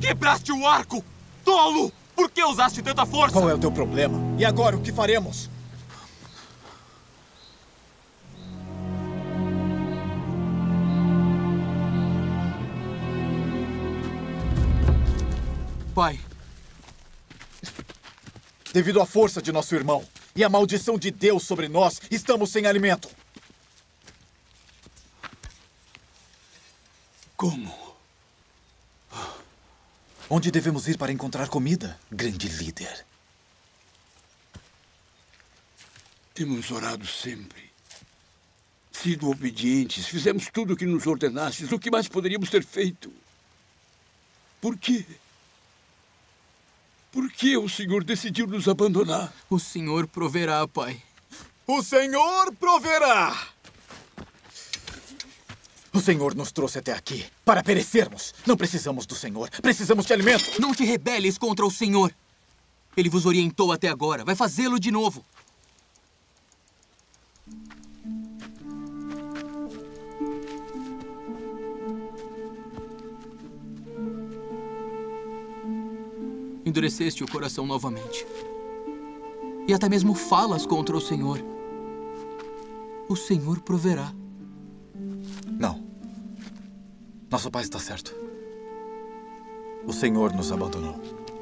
Quebraste o arco! Tolo! Por que usaste tanta força? Qual é o teu problema? E agora, o que faremos? Pai. Devido à força de nosso irmão e à maldição de Deus sobre nós, estamos sem alimento. Como? Onde devemos ir para encontrar comida, grande líder? Temos orado sempre. Sido obedientes. Fizemos tudo o que nos ordenastes. O que mais poderíamos ter feito? Por quê? Por que o Senhor decidiu nos abandonar? O Senhor proverá, Pai. O Senhor proverá! O Senhor nos trouxe até aqui para perecermos. Não precisamos do Senhor. Precisamos de alimento. Não te rebeles contra o Senhor. Ele vos orientou até agora. Vai fazê-lo de novo. Endureceste o coração novamente. E até mesmo falas contra o Senhor. O Senhor proverá. Não. Nosso pai está certo. O Senhor nos abandonou.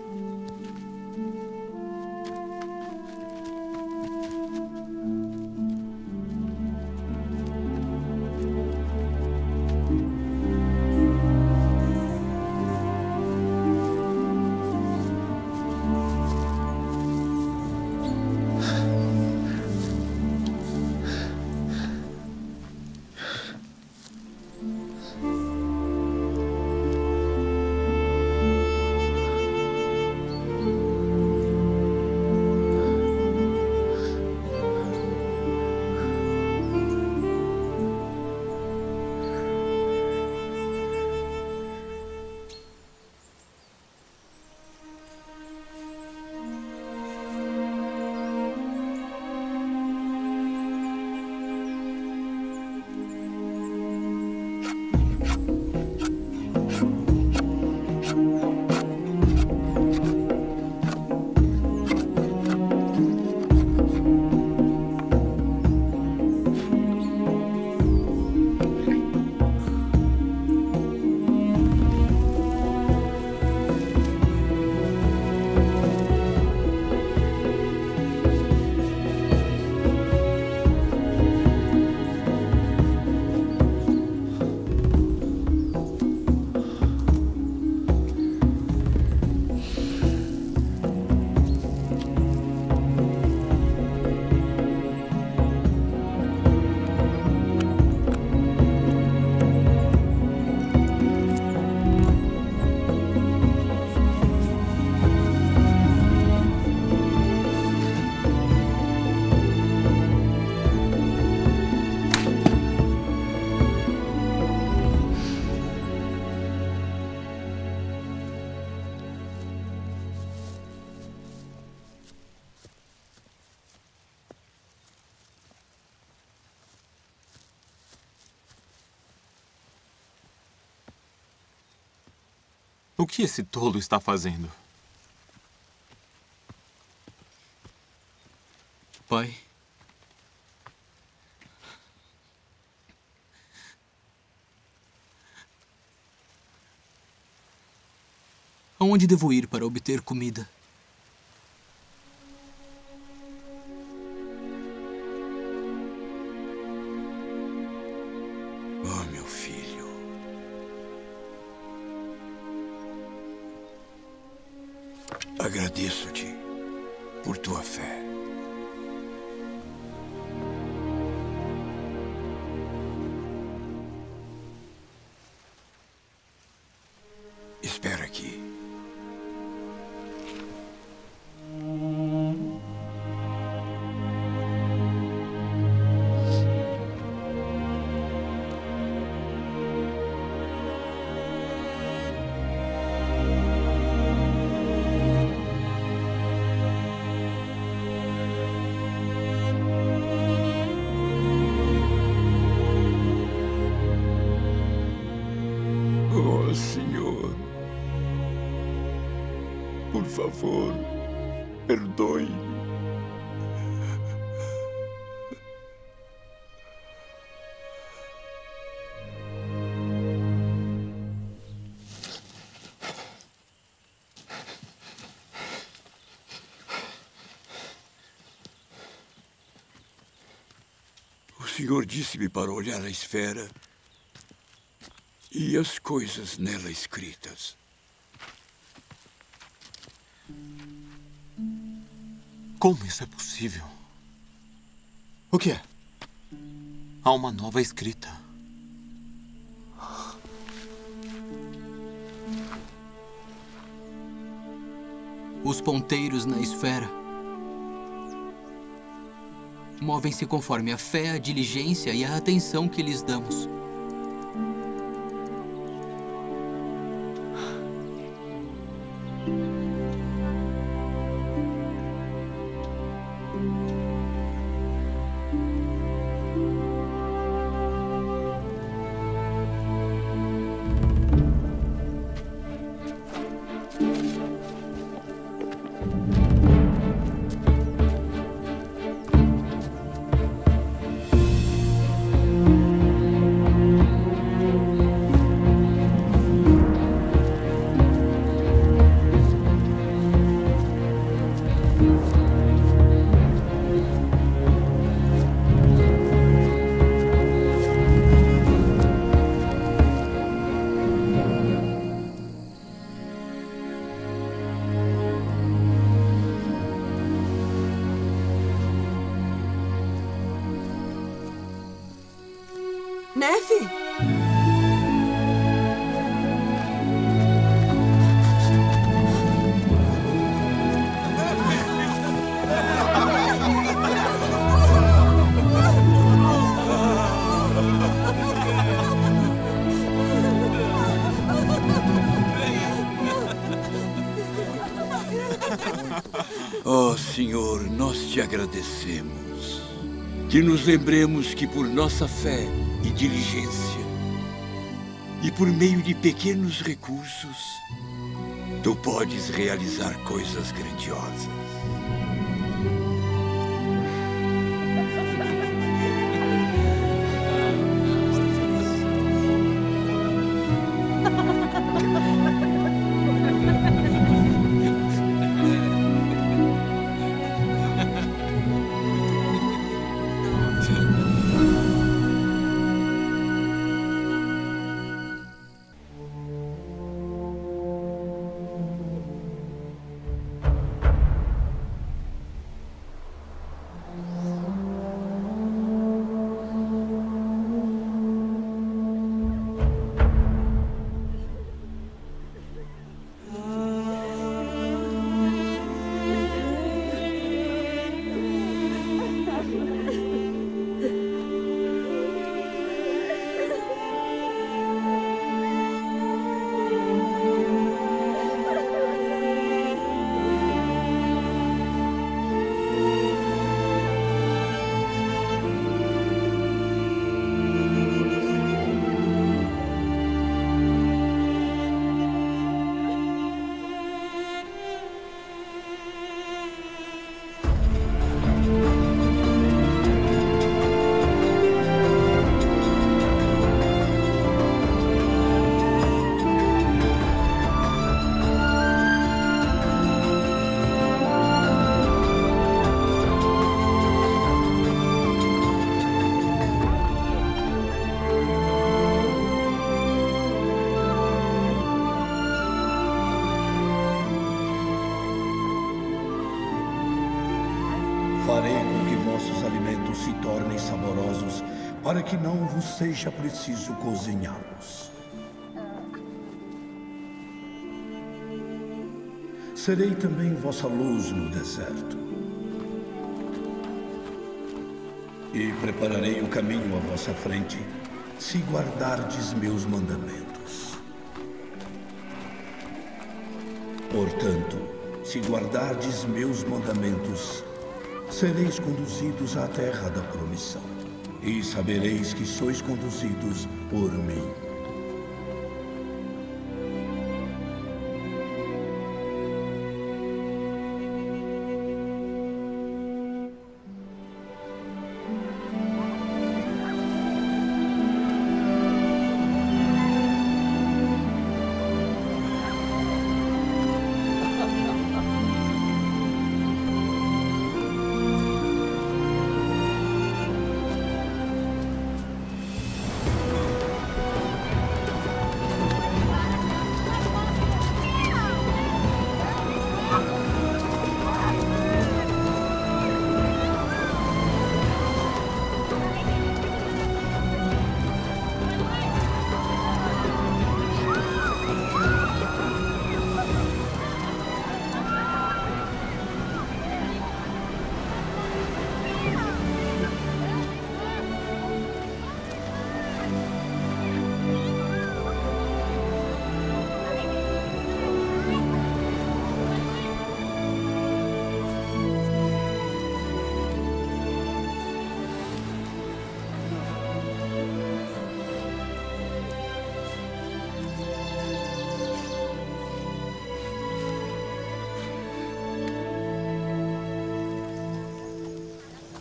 O que esse tolo está fazendo? Pai. Aonde devo ir para obter comida? Oh, meu filho. Agradeço-te por tua fé. Espera aqui. Oh, Senhor. Por favor, perdoe-me. O Senhor disse-me para olhar a esfera e as coisas nela escritas. Como isso é possível? O que é? Há uma nova escrita. Os ponteiros na esfera movem-se conforme a fé, a diligência e a atenção que lhes damos. Neve! Oh, Senhor, nós te agradecemos. Que nos lembremos que por nossa fé e diligência, e por meio de pequenos recursos, tu podes realizar coisas grandiosas. Farei com que vossos alimentos se tornem saborosos, para que não vos seja preciso cozinhá-los. Serei também vossa luz no deserto. E prepararei o caminho à vossa frente, se guardardes meus mandamentos. Portanto, se guardardes meus mandamentos, sereis conduzidos à terra da promissão, e sabereis que sois conduzidos por mim.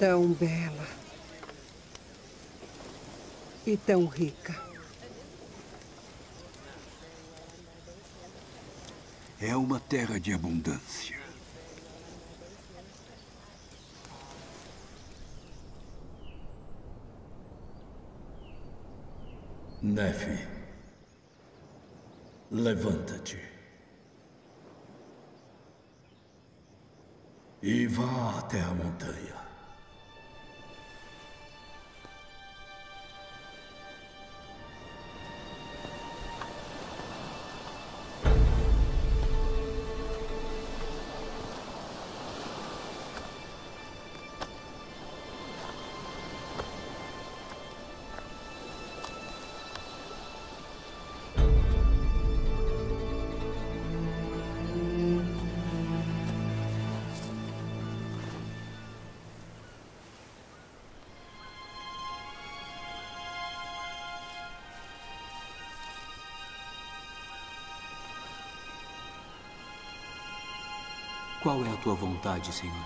Tão bela. E tão rica. É uma terra de abundância. Nefe, levanta-te e vá até a montanha. Qual é a tua vontade, Senhor?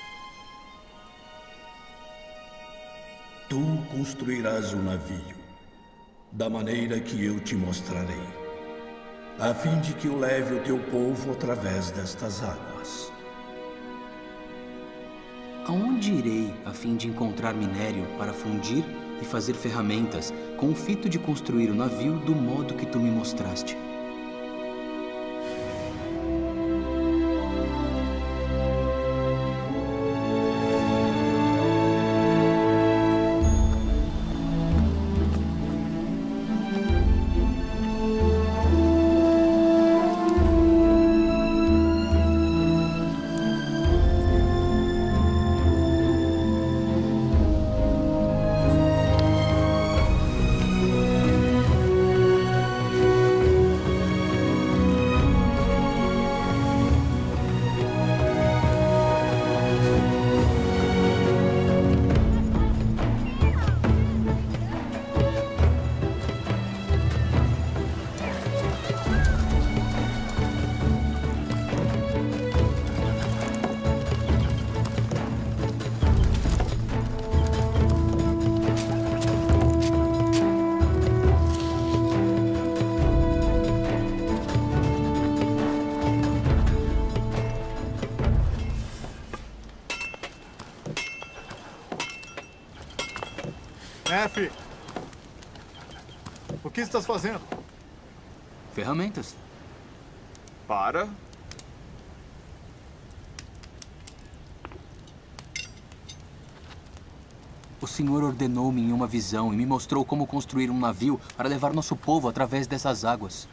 Tu construirás um navio, da maneira que eu te mostrarei, a fim de que eu leve o teu povo através destas águas. Aonde irei a fim de encontrar minério para fundir e fazer ferramentas com o fito de construir o navio do modo que tu me mostraste? Nefe! O que estás fazendo? Ferramentas. Para. O Senhor ordenou-me em uma visão e me mostrou como construir um navio para levar nosso povo através dessas águas.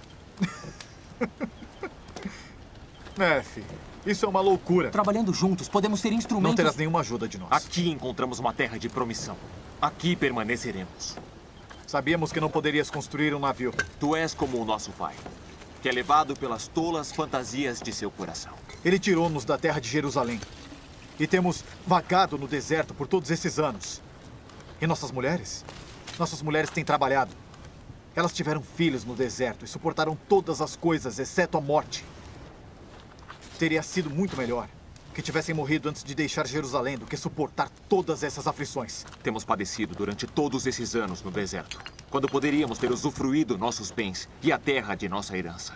Nefe, isso é uma loucura. Trabalhando juntos, podemos ser instrumentos... Não terás nenhuma ajuda de nós. Aqui encontramos uma terra de promissão. Aqui permaneceremos. Sabíamos que não poderias construir um navio. Tu és como o nosso pai, que é levado pelas tolas fantasias de seu coração. Ele tirou-nos da terra de Jerusalém. E temos vagado no deserto por todos esses anos. E nossas mulheres? Nossas mulheres têm trabalhado. Elas tiveram filhos no deserto e suportaram todas as coisas, exceto a morte. Teria sido muito melhor que tivessem morrido antes de deixar Jerusalém do que suportar todas essas aflições. Temos padecido durante todos esses anos no deserto, quando poderíamos ter usufruído nossos bens e a terra de nossa herança.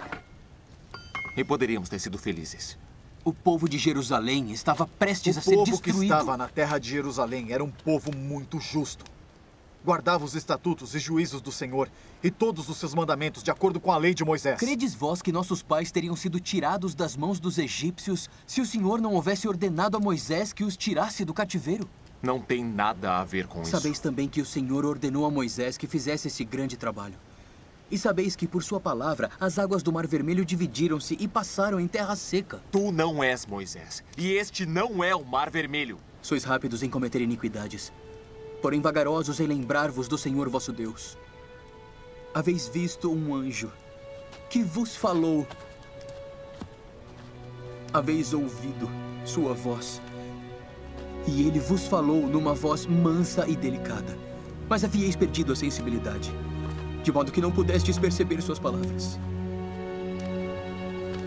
E poderíamos ter sido felizes. O povo de Jerusalém estava prestes o a ser destruído. O povo que estava na terra de Jerusalém era um povo muito justo. Guardava os estatutos e juízos do Senhor e todos os seus mandamentos de acordo com a lei de Moisés. Credes vós que nossos pais teriam sido tirados das mãos dos egípcios se o Senhor não houvesse ordenado a Moisés que os tirasse do cativeiro? Não tem nada a ver com isso. Sabeis também que o Senhor ordenou a Moisés que fizesse esse grande trabalho. E sabeis que, por sua palavra, as águas do Mar Vermelho dividiram-se e passaram em terra seca. Tu não és Moisés, e este não é o Mar Vermelho. Sois rápidos em cometer iniquidades, porém vagarosos em lembrar-vos do Senhor vosso Deus. Haveis visto um anjo que vos falou. Haveis ouvido sua voz. E ele vos falou numa voz mansa e delicada. Mas havíeis perdido a sensibilidade, de modo que não pudestes perceber suas palavras.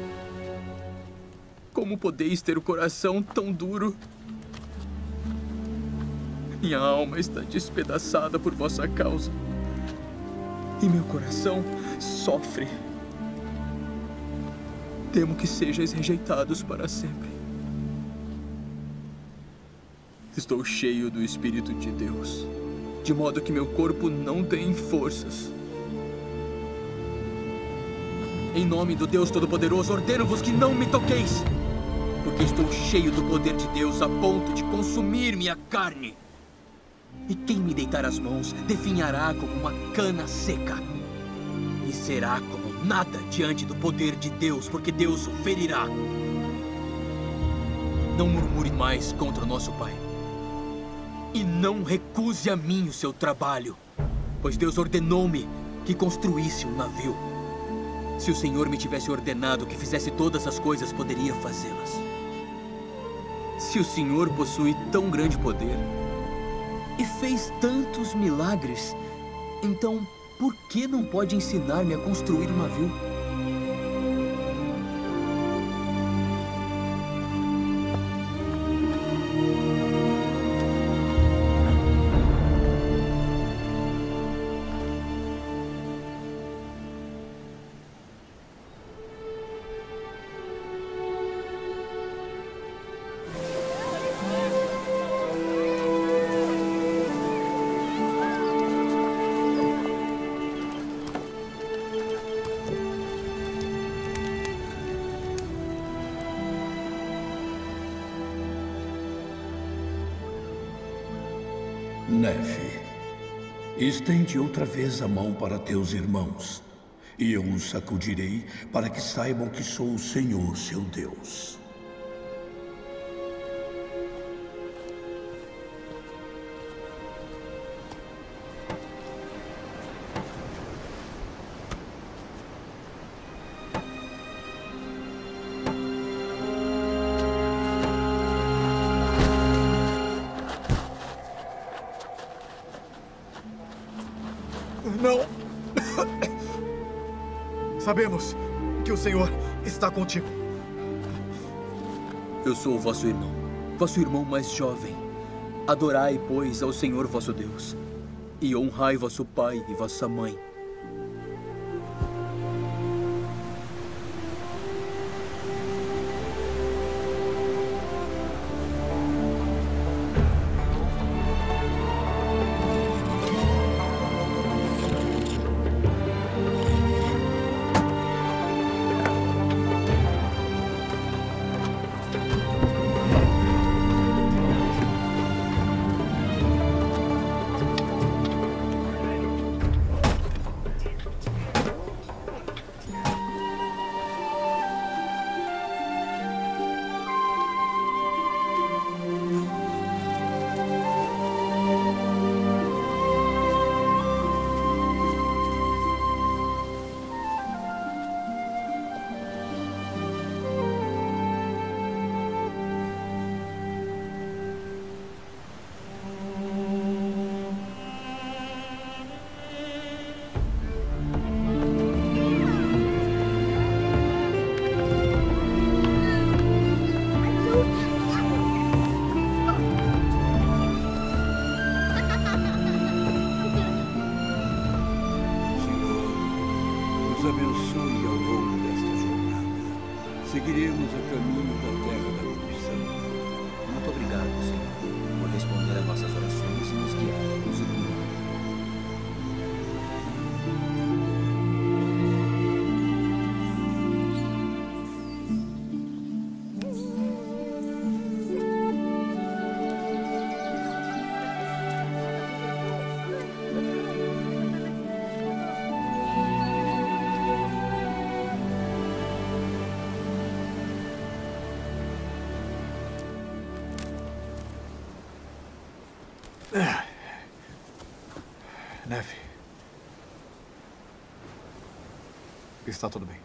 Como podeis ter o coração tão duro? Minha alma está despedaçada por vossa causa. E meu coração sofre. Temo que sejais rejeitados para sempre. Estou cheio do Espírito de Deus, de modo que meu corpo não tem forças. Em nome do Deus Todo-Poderoso, ordeno-vos que não me toqueis, porque estou cheio do poder de Deus a ponto de consumir minha carne. E quem me deitar as mãos definhará como uma cana seca, e será como nada diante do poder de Deus, porque Deus o ferirá. Não murmure mais contra o nosso Pai. E não recuse a mim o seu trabalho, pois Deus ordenou-me que construísse um navio. Se o Senhor me tivesse ordenado que fizesse todas as coisas, poderia fazê-las. Se o Senhor possui tão grande poder e fez tantos milagres, então por que não pode ensinar-me a construir um navio? Nefe, estende outra vez a mão para teus irmãos, e eu os sacudirei para que saibam que sou o Senhor, seu Deus. Não! Sabemos que o Senhor está contigo. Eu sou o vosso irmão, vosso irmão mais jovem. Adorai, pois, ao Senhor vosso Deus, e honrai vosso pai e vossa mãe. Abençoe ao longo desta jornada. Seguiremos a caminho da terra da corrupção. Muito obrigado, Senhor, por responder a nossas orações e nos guiar, nos iluminar. Nefe. Está tudo bem.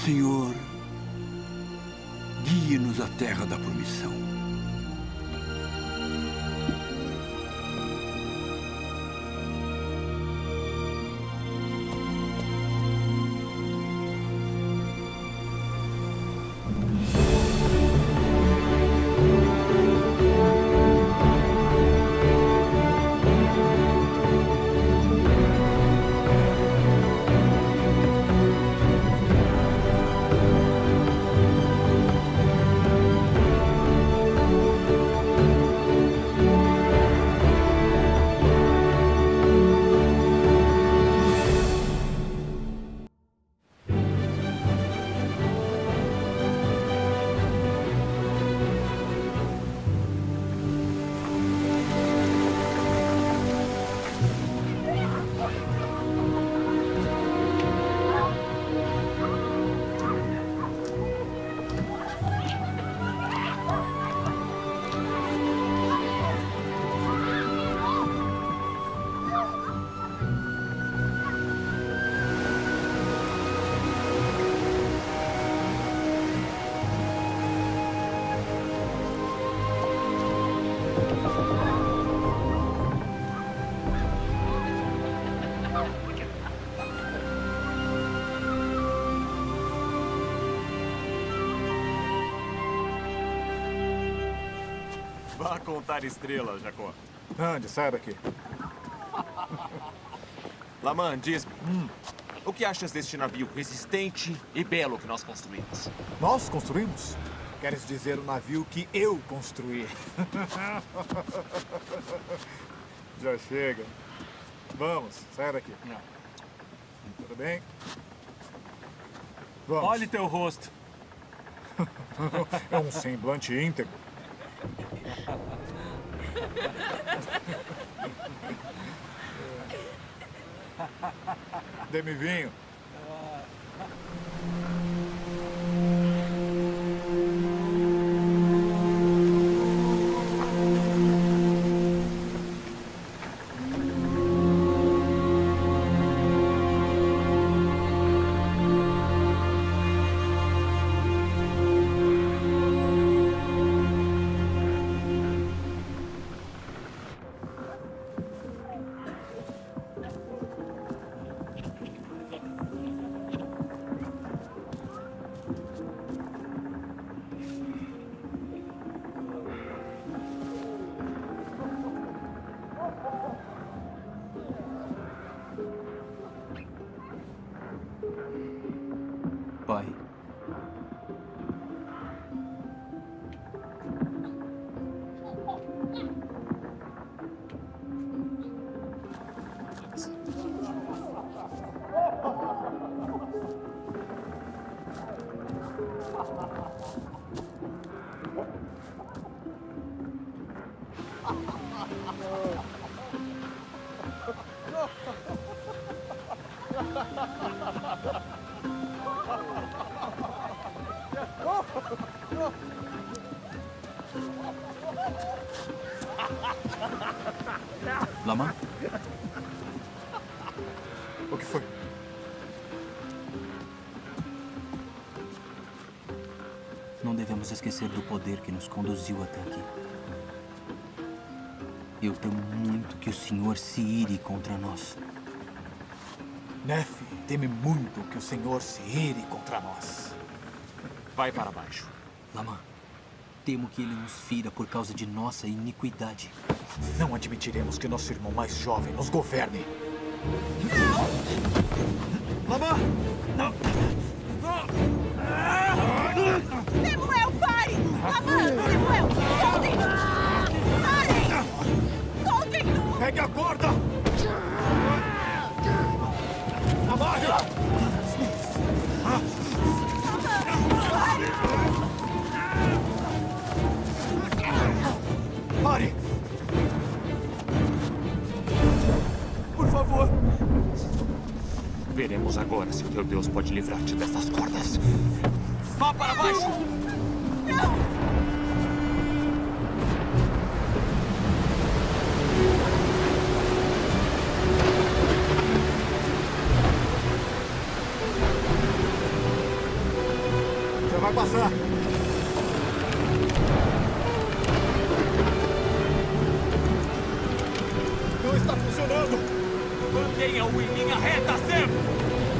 Senhor, guie-nos à terra da promissão. Vá contar estrelas, Jacó. Andy, sai daqui. Laman, diz-me, hum, o que achas deste navio resistente e belo que nós construímos? Nós construímos? Queres dizer o navio que eu construí? Já chega. Vamos, sai daqui. Não. Tudo bem? Vamos. Olhe teu rosto. É um semblante íntegro. Dê-me vinho. Pai. Laman? O que foi? Não devemos esquecer do poder que nos conduziu até aqui. Eu temo muito que o Senhor se ire contra nós. Nefe teme muito que o Senhor se ire contra nós. Vai para baixo. Laman, temo que ele nos fira por causa de nossa iniquidade. Não admitiremos que nosso irmão mais jovem nos governe. Não! Laman! Não! Samuel, pare! Laman, Samuel, soltem! Parem! Soltem-no! Pegue a corda! Amarre! Pare! Por favor! Veremos agora se o teu Deus pode livrar-te dessas cordas. Vá para baixo! Não! Mantenha-o em linha reta sempre!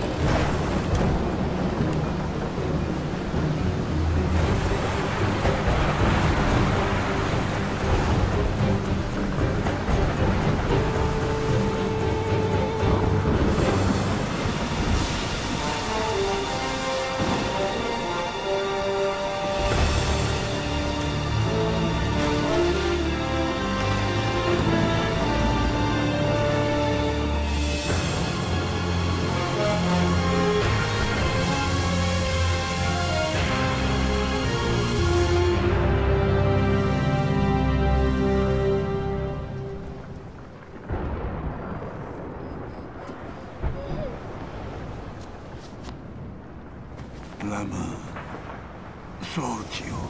Lama, solte-o.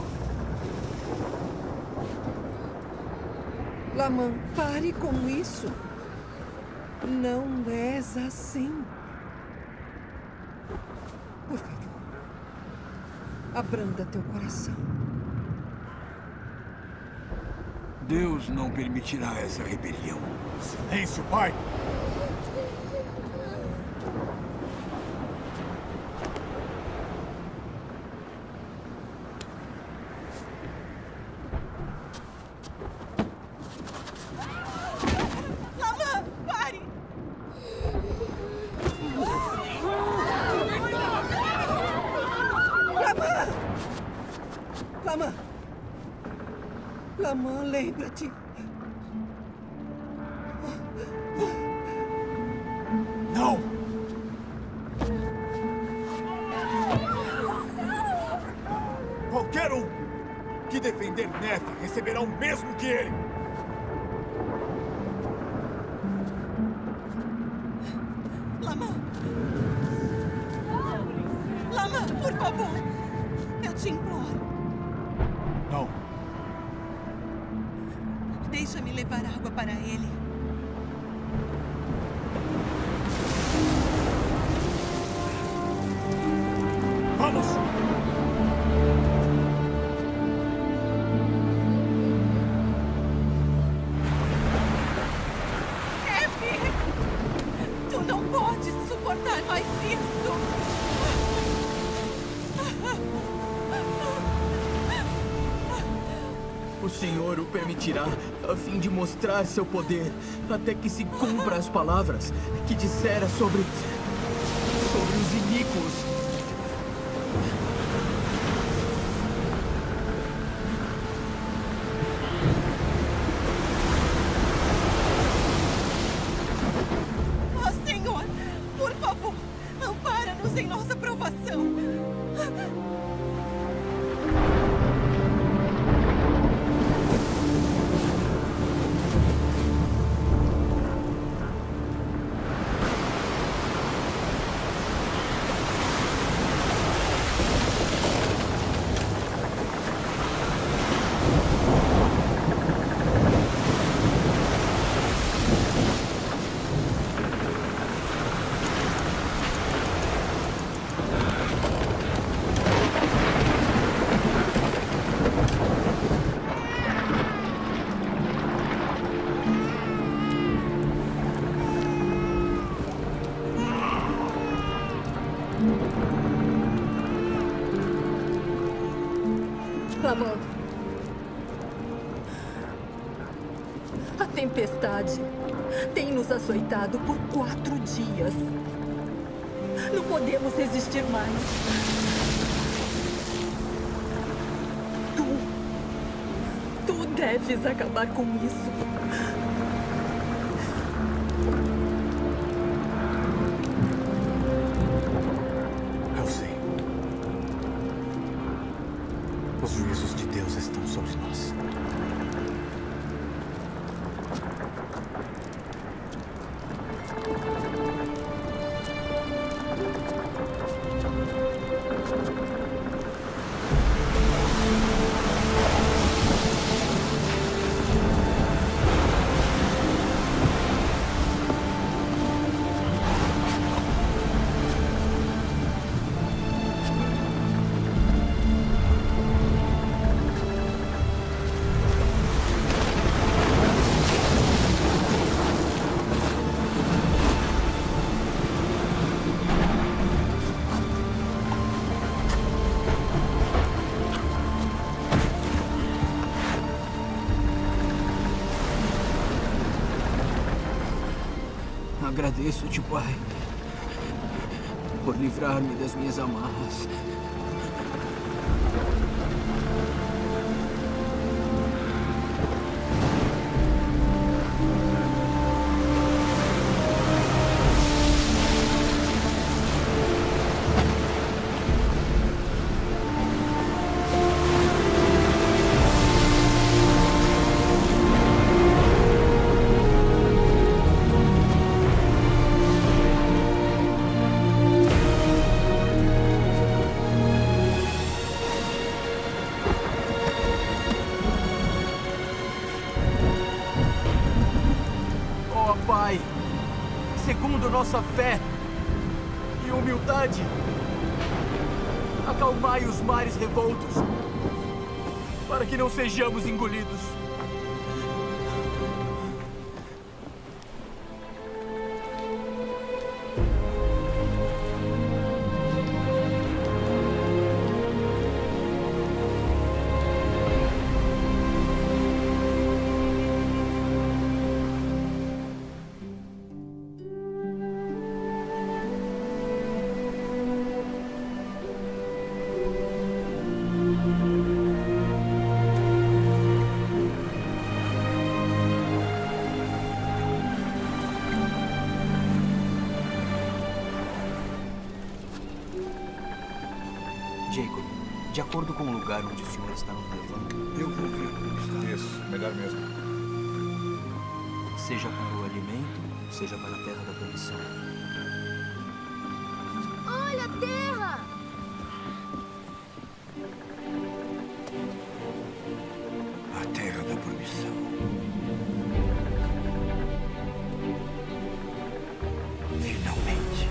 Laman, pare com isso. Não és assim. Por favor, abranda teu coração. Deus não permitirá essa rebelião. Silêncio, pai! Laman, lembra-te. Não! Qualquer um que defender Nef receberá o mesmo que ele. Laman! Laman, por favor! Eu te imploro. Não. Deixa-me levar água para ele. Vamos! Efe! Tu não podes suportar mais isso! O Senhor o permitirá, a fim de mostrar seu poder, até que se cumpra as palavras que dissera sobre... sobre os iníquos. Oh, Senhor, por favor, ampara-nos em nossa provação. Laman, a tempestade tem nos açoitado por quatro dias. Não podemos resistir mais. Tu, tu deves acabar com isso. Os juízos de Deus estão sobre nós. Agradeço-te, Pai, por livrar-me das minhas amarras. Segundo nossa fé e humildade, acalmai os mares revoltos, para que não sejamos engolidos. Jacob, de acordo com o lugar onde o senhor está nos levando... Eu vou ver como está. Isso, melhor mesmo. Seja para o alimento, seja para a terra da promissão. Olha a terra! A terra da promissão. Finalmente.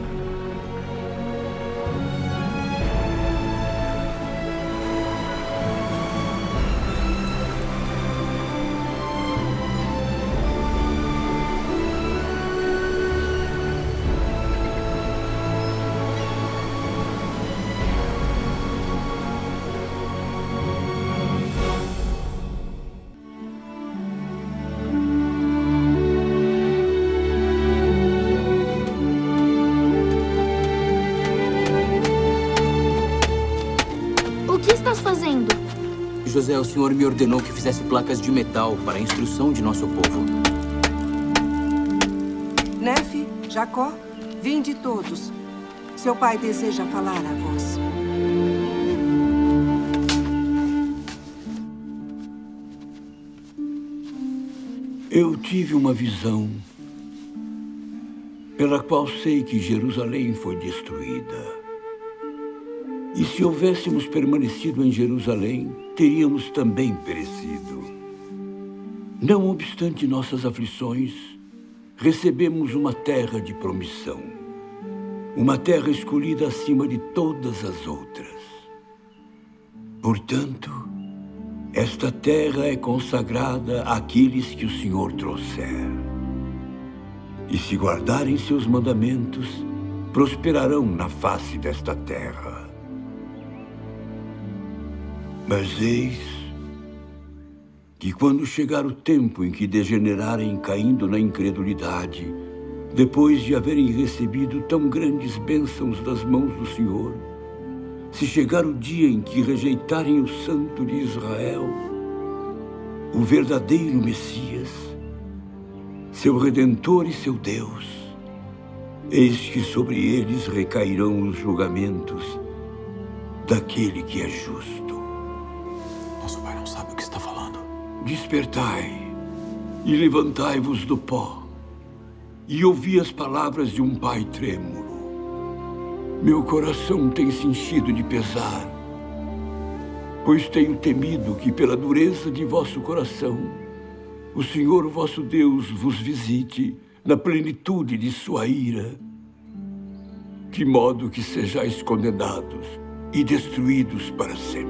O que estás fazendo? José, o senhor me ordenou que fizesse placas de metal para a instrução de nosso povo. Nefe, Jacó, vinde todos. Seu pai deseja falar a vós. Eu tive uma visão pela qual sei que Jerusalém foi destruída. E se houvéssemos permanecido em Jerusalém, teríamos também perecido. Não obstante nossas aflições, recebemos uma terra de promissão. Uma terra escolhida acima de todas as outras. Portanto, esta terra é consagrada àqueles que o Senhor trouxer. E se guardarem seus mandamentos, prosperarão na face desta terra. Mas eis que quando chegar o tempo em que degenerarem caindo na incredulidade, depois de haverem recebido tão grandes bênçãos das mãos do Senhor, se chegar o dia em que rejeitarem o Santo de Israel, o verdadeiro Messias, seu Redentor e seu Deus, eis que sobre eles recairão os julgamentos daquele que é justo. Nosso pai não sabe o que está falando. Despertai e levantai-vos do pó e ouvi as palavras de um pai trêmulo. Meu coração tem se enchido de pesar, pois tenho temido que pela dureza de vosso coração o Senhor vosso Deus vos visite na plenitude de sua ira, de modo que sejais condenados e destruídos para sempre.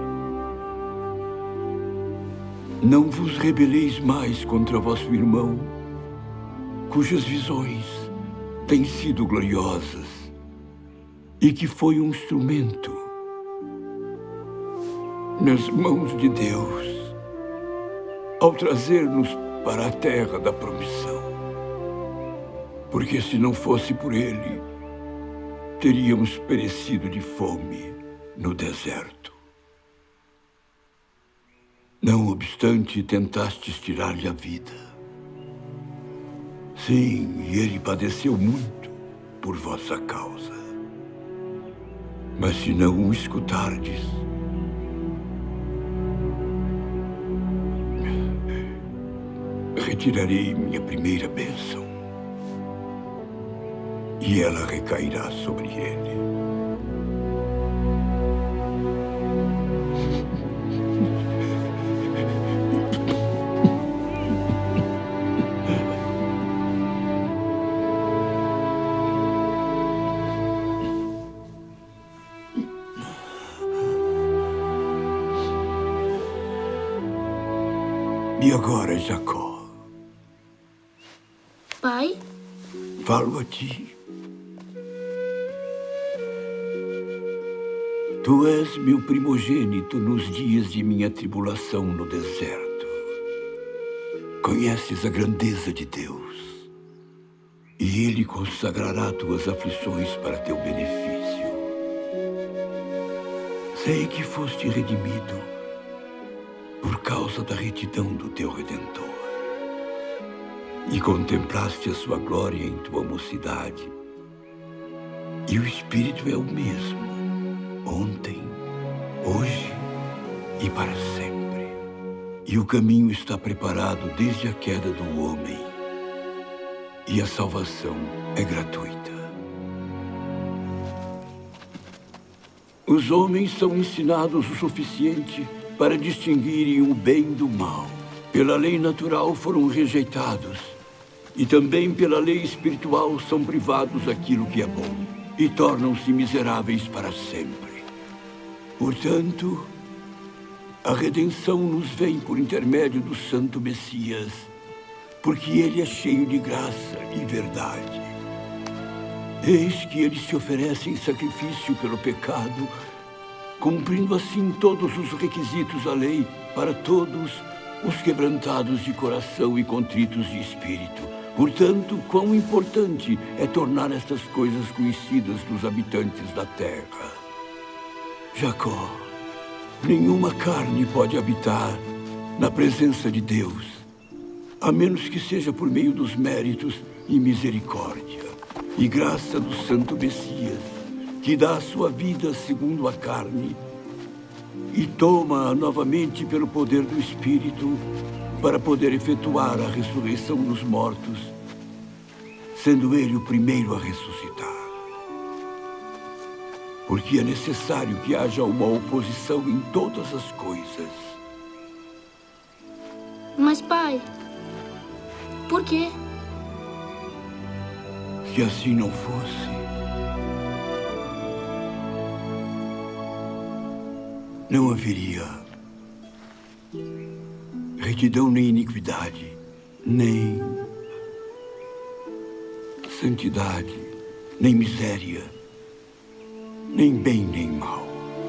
Não vos rebeleis mais contra vosso irmão, cujas visões têm sido gloriosas, e que foi um instrumento nas mãos de Deus ao trazer-nos para a terra da promissão. Porque se não fosse por ele, teríamos perecido de fome no deserto. Não obstante, tentastes tirar-lhe a vida. Sim, e ele padeceu muito por vossa causa. Mas se não o escutardes, retirarei minha primeira bênção. E ela recairá sobre ele. E agora, Jacó? Pai? Falo a ti. Tu és meu primogênito nos dias de minha tribulação no deserto. Conheces a grandeza de Deus, e Ele consagrará tuas aflições para teu benefício. Sei que foste redimido por causa da retidão do teu Redentor, e contemplaste a sua glória em tua mocidade. E o Espírito é o mesmo, ontem, hoje e para sempre. E o caminho está preparado desde a queda do homem. E a salvação é gratuita. Os homens são ensinados o suficiente para distinguirem o bem do mal. Pela lei natural foram rejeitados. E também pela lei espiritual são privados daquilo que é bom. E tornam-se miseráveis para sempre. Portanto, a redenção nos vem por intermédio do Santo Messias, porque ele é cheio de graça e verdade. Eis que ele se oferece em sacrifício pelo pecado, cumprindo assim todos os requisitos da lei para todos os quebrantados de coração e contritos de espírito. Portanto, quão importante é tornar estas coisas conhecidas dos habitantes da terra. Jacó, nenhuma carne pode habitar na presença de Deus, a menos que seja por meio dos méritos e misericórdia e graça do Santo Messias, que dá a sua vida segundo a carne e toma-a novamente pelo poder do Espírito para poder efetuar a ressurreição dos mortos, sendo ele o primeiro a ressuscitar. Porque é necessário que haja uma oposição em todas as coisas. Mas, pai, por quê? Se assim não fosse, não haveria retidão nem iniquidade, nem santidade, nem miséria, nem bem nem mal.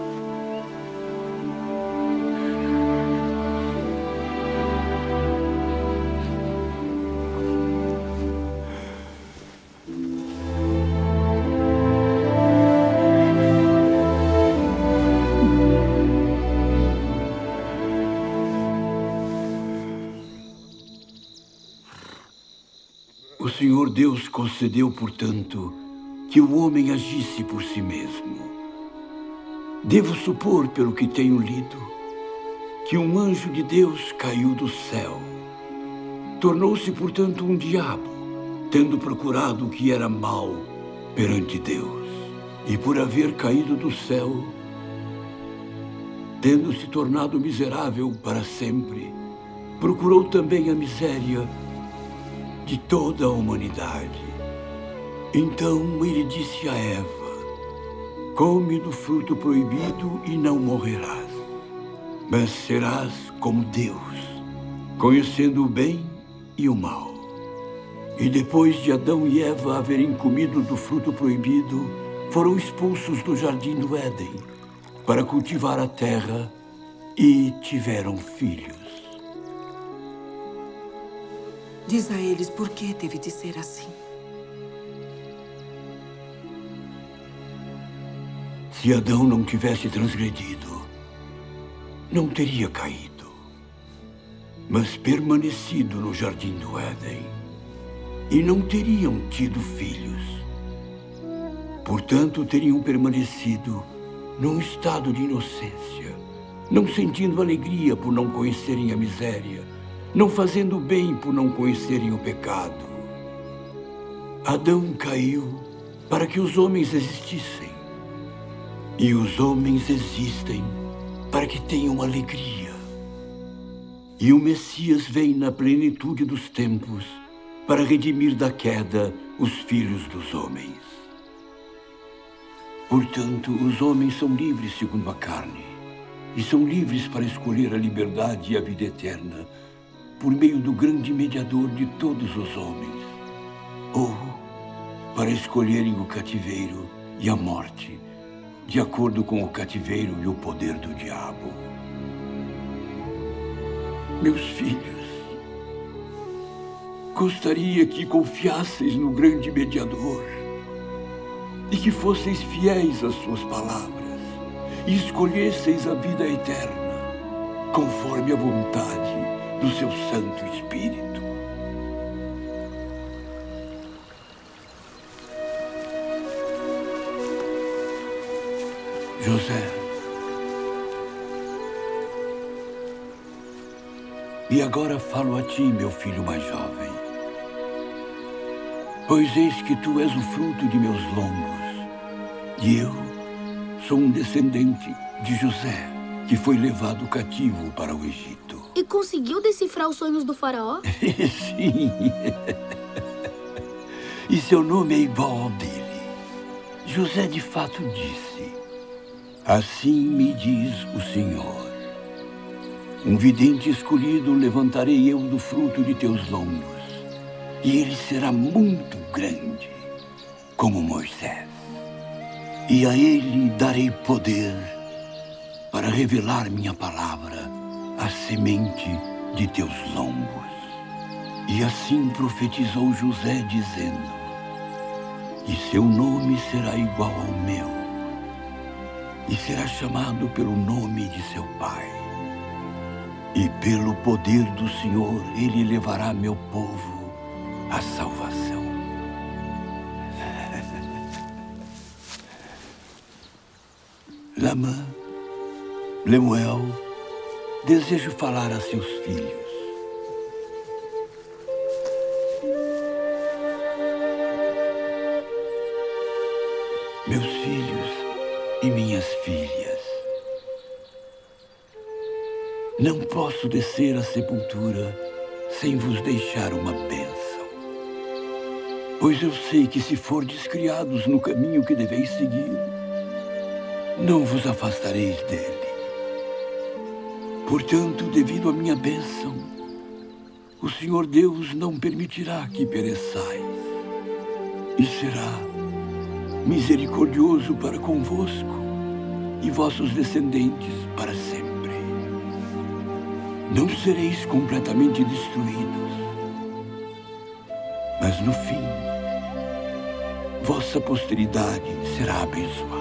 O Senhor Deus concedeu, portanto, que o homem agisse por si mesmo. Devo supor, pelo que tenho lido, que um anjo de Deus caiu do céu. Tornou-se, portanto, um diabo, tendo procurado o que era mal perante Deus. E por haver caído do céu, tendo se tornado miserável para sempre, procurou também a miséria de toda a humanidade. Então ele disse a Eva: come do fruto proibido e não morrerás, mas serás como Deus, conhecendo o bem e o mal. E depois de Adão e Eva haverem comido do fruto proibido, foram expulsos do jardim do Éden para cultivar a terra e tiveram filhos. Diz a eles por que teve de ser assim. Se Adão não tivesse transgredido, não teria caído, mas permanecido no jardim do Éden, e não teriam tido filhos. Portanto, teriam permanecido num estado de inocência, não sentindo alegria por não conhecerem a miséria, não fazendo bem por não conhecerem o pecado. Adão caiu para que os homens existissem. E os homens existem para que tenham alegria. E o Messias vem na plenitude dos tempos para redimir da queda os filhos dos homens. Portanto, os homens são livres segundo a carne, e são livres para escolher a liberdade e a vida eterna por meio do grande mediador de todos os homens, ou para escolherem o cativeiro e a morte, de acordo com o cativeiro e o poder do diabo. Meus filhos, gostaria que confiasseis no grande mediador e que fosseis fiéis às suas palavras e escolhesseis a vida eterna conforme a vontade do seu Santo Espírito. José, e agora falo a ti, meu filho mais jovem, pois eis que tu és o fruto de meus lombos, e eu sou um descendente de José, que foi levado cativo para o Egito. E conseguiu decifrar os sonhos do faraó? Sim. E seu nome é igual ao dele. José de fato disse: assim me diz o Senhor, um vidente escolhido levantarei eu do fruto de teus lombos, e ele será muito grande, como Moisés. E a ele darei poder para revelar minha palavra à semente de teus lombos. E assim profetizou José, dizendo: e seu nome será igual ao meu, e será chamado pelo nome de seu pai. E pelo poder do Senhor ele levará meu povo à salvação. Lamã, Lemuel, desejo falar a seus filhos. Meus filhos e minhas filhas, não posso descer à sepultura sem vos deixar uma bênção. Pois eu sei que se fordes criados no caminho que deveis seguir, não vos afastareis dele. Portanto, devido à minha bênção, o Senhor Deus não permitirá que pereçais, e será misericordioso para convosco e vossos descendentes para sempre. Não sereis completamente destruídos, mas no fim, vossa posteridade será abençoada.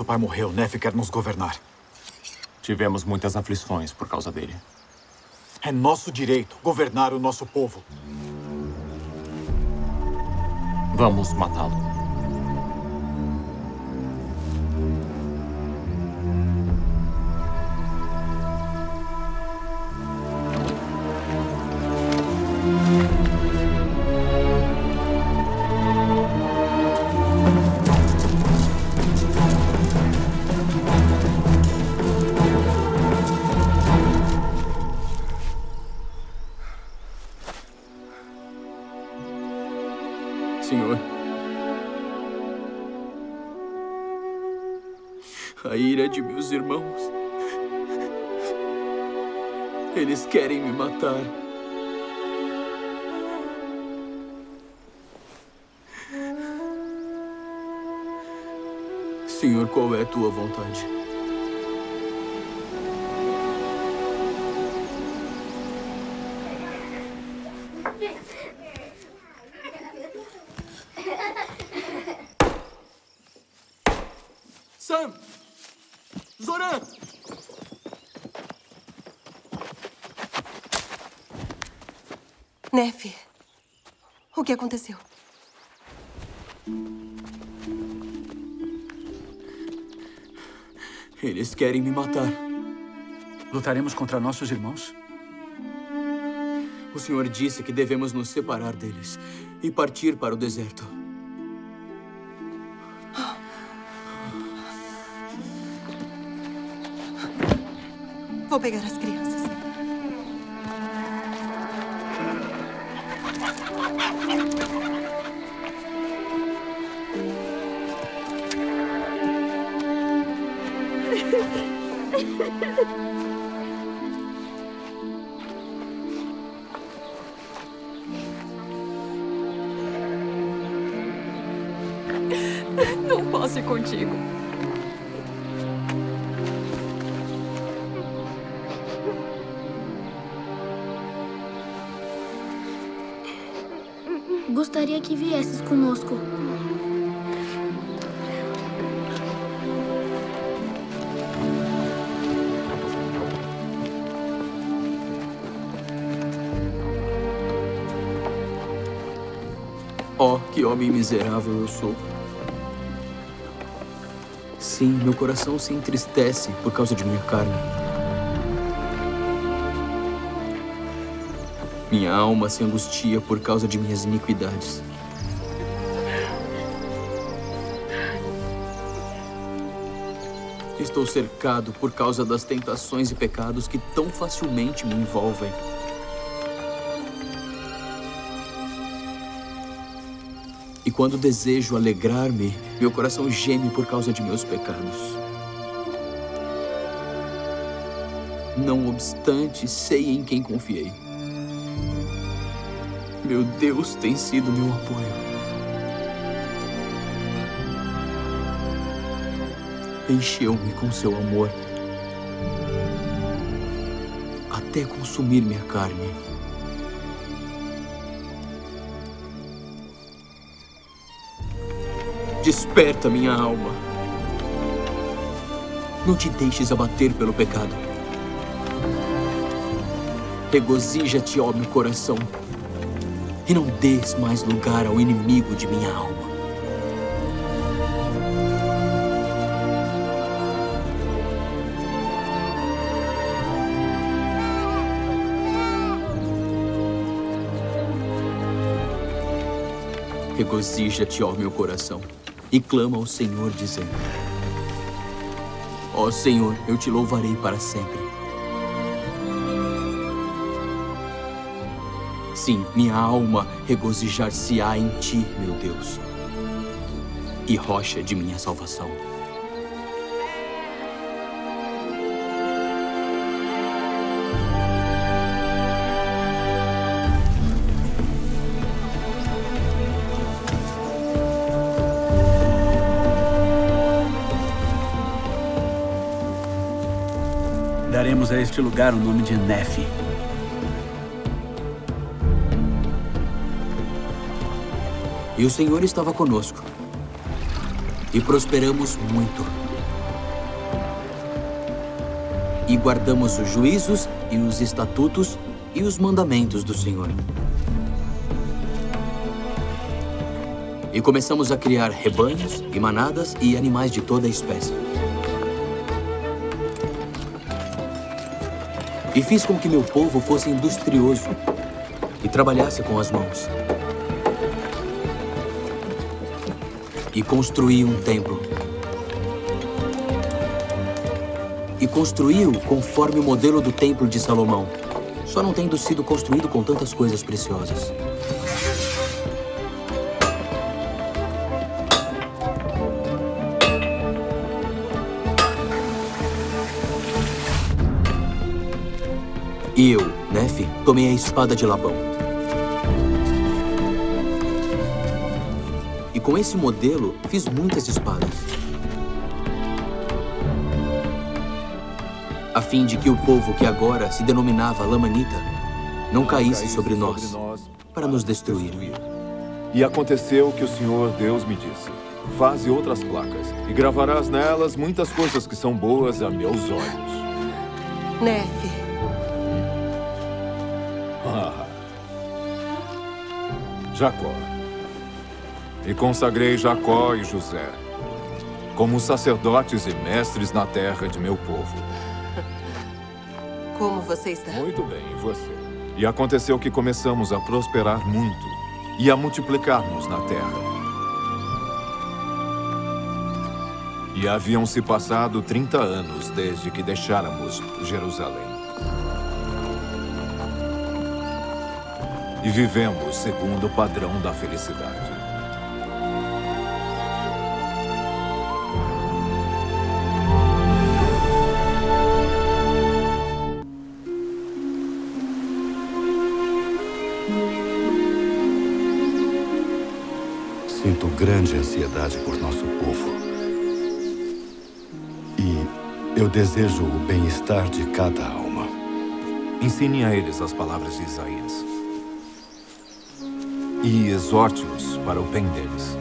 pai morreu, Nefe quer nos governar. Tivemos muitas aflições por causa dele. É nosso direito governar o nosso povo. Vamos matá-lo. Senhor, a ira de meus irmãos. Eles querem me matar. Senhor, qual é a tua vontade? Sam! Zoran! Nefe, o que aconteceu? Eles querem me matar. Lutaremos contra nossos irmãos? O Senhor disse que devemos nos separar deles e partir para o deserto. Vou pegar as crianças. Não posso ir contigo. Gostaria que viesses conosco. Oh, que homem miserável eu sou. Sim, meu coração se entristece por causa de minha carne. Minha alma se angustia por causa de minhas iniquidades. Estou cercado por causa das tentações e pecados que tão facilmente me envolvem. E quando desejo alegrar-me, meu coração geme por causa de meus pecados. Não obstante, sei em quem confiei. Meu Deus tem sido meu apoio. Encheu-me com seu amor, até consumir minha carne. Desperta minha alma. Não te deixes abater pelo pecado. Regozija-te, ó meu coração, e não des mais lugar ao inimigo de minha alma. Regozija-te, ó meu coração, e clama ao Senhor, dizendo: ó Senhor, eu te louvarei para sempre. Sim, minha alma regozijar-se-á em ti, meu Deus, e rocha de minha salvação. Daremos a este lugar o nome de Nefe. E o Senhor estava conosco, e prosperamos muito. e guardamos os juízos e os estatutos e os mandamentos do Senhor. E começamos a criar rebanhos e manadas e animais de toda a espécie. E fiz com que meu povo fosse industrioso e trabalhasse com as mãos. E construí um templo. E construí-o conforme o modelo do templo de Salomão, só não tendo sido construído com tantas coisas preciosas. E eu, Nefe, tomei a espada de Labão. E com esse modelo, fiz muitas espadas. A fim de que o povo que agora se denominava Lamanita não caísse sobre nós para nos destruir. E aconteceu que o Senhor Deus me disse: faze outras placas e gravarás nelas muitas coisas que são boas a meus olhos. Nefe. Ah. Jacó. E consagrei Jacó e José como sacerdotes e mestres na terra de meu povo. Como você está? Muito bem, e você? E aconteceu que começamos a prosperar muito e a multiplicar-nos na terra. E haviam-se passado trinta anos desde que deixáramos Jerusalém. E vivemos segundo o padrão da felicidade. Sinto grande ansiedade por nosso povo. E eu desejo o bem-estar de cada alma. Ensine a eles as palavras de Isaías. E exorte-os para o bem deles.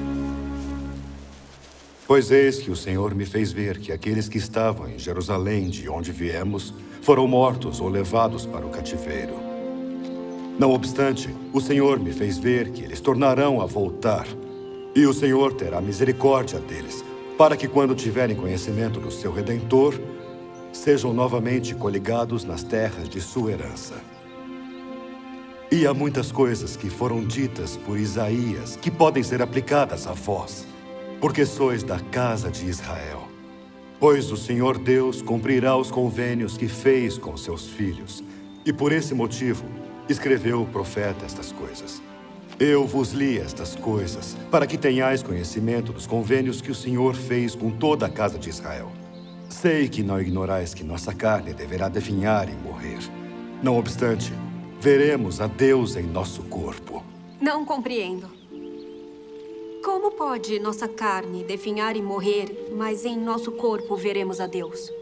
Pois eis que o Senhor me fez ver que aqueles que estavam em Jerusalém, de onde viemos, foram mortos ou levados para o cativeiro. Não obstante, o Senhor me fez ver que eles tornarão a voltar. E o Senhor terá misericórdia deles, para que quando tiverem conhecimento do seu Redentor, sejam novamente coligados nas terras de sua herança. E há muitas coisas que foram ditas por Isaías que podem ser aplicadas a vós, porque sois da casa de Israel. Pois o Senhor Deus cumprirá os convênios que fez com seus filhos, e por esse motivo escreveu o profeta estas coisas. Eu vos li estas coisas, para que tenhais conhecimento dos convênios que o Senhor fez com toda a casa de Israel. Sei que não ignorais que nossa carne deverá definhar e morrer. Não obstante, veremos a Deus em nosso corpo. Não compreendo. Como pode nossa carne definhar e morrer, mas em nosso corpo veremos a Deus?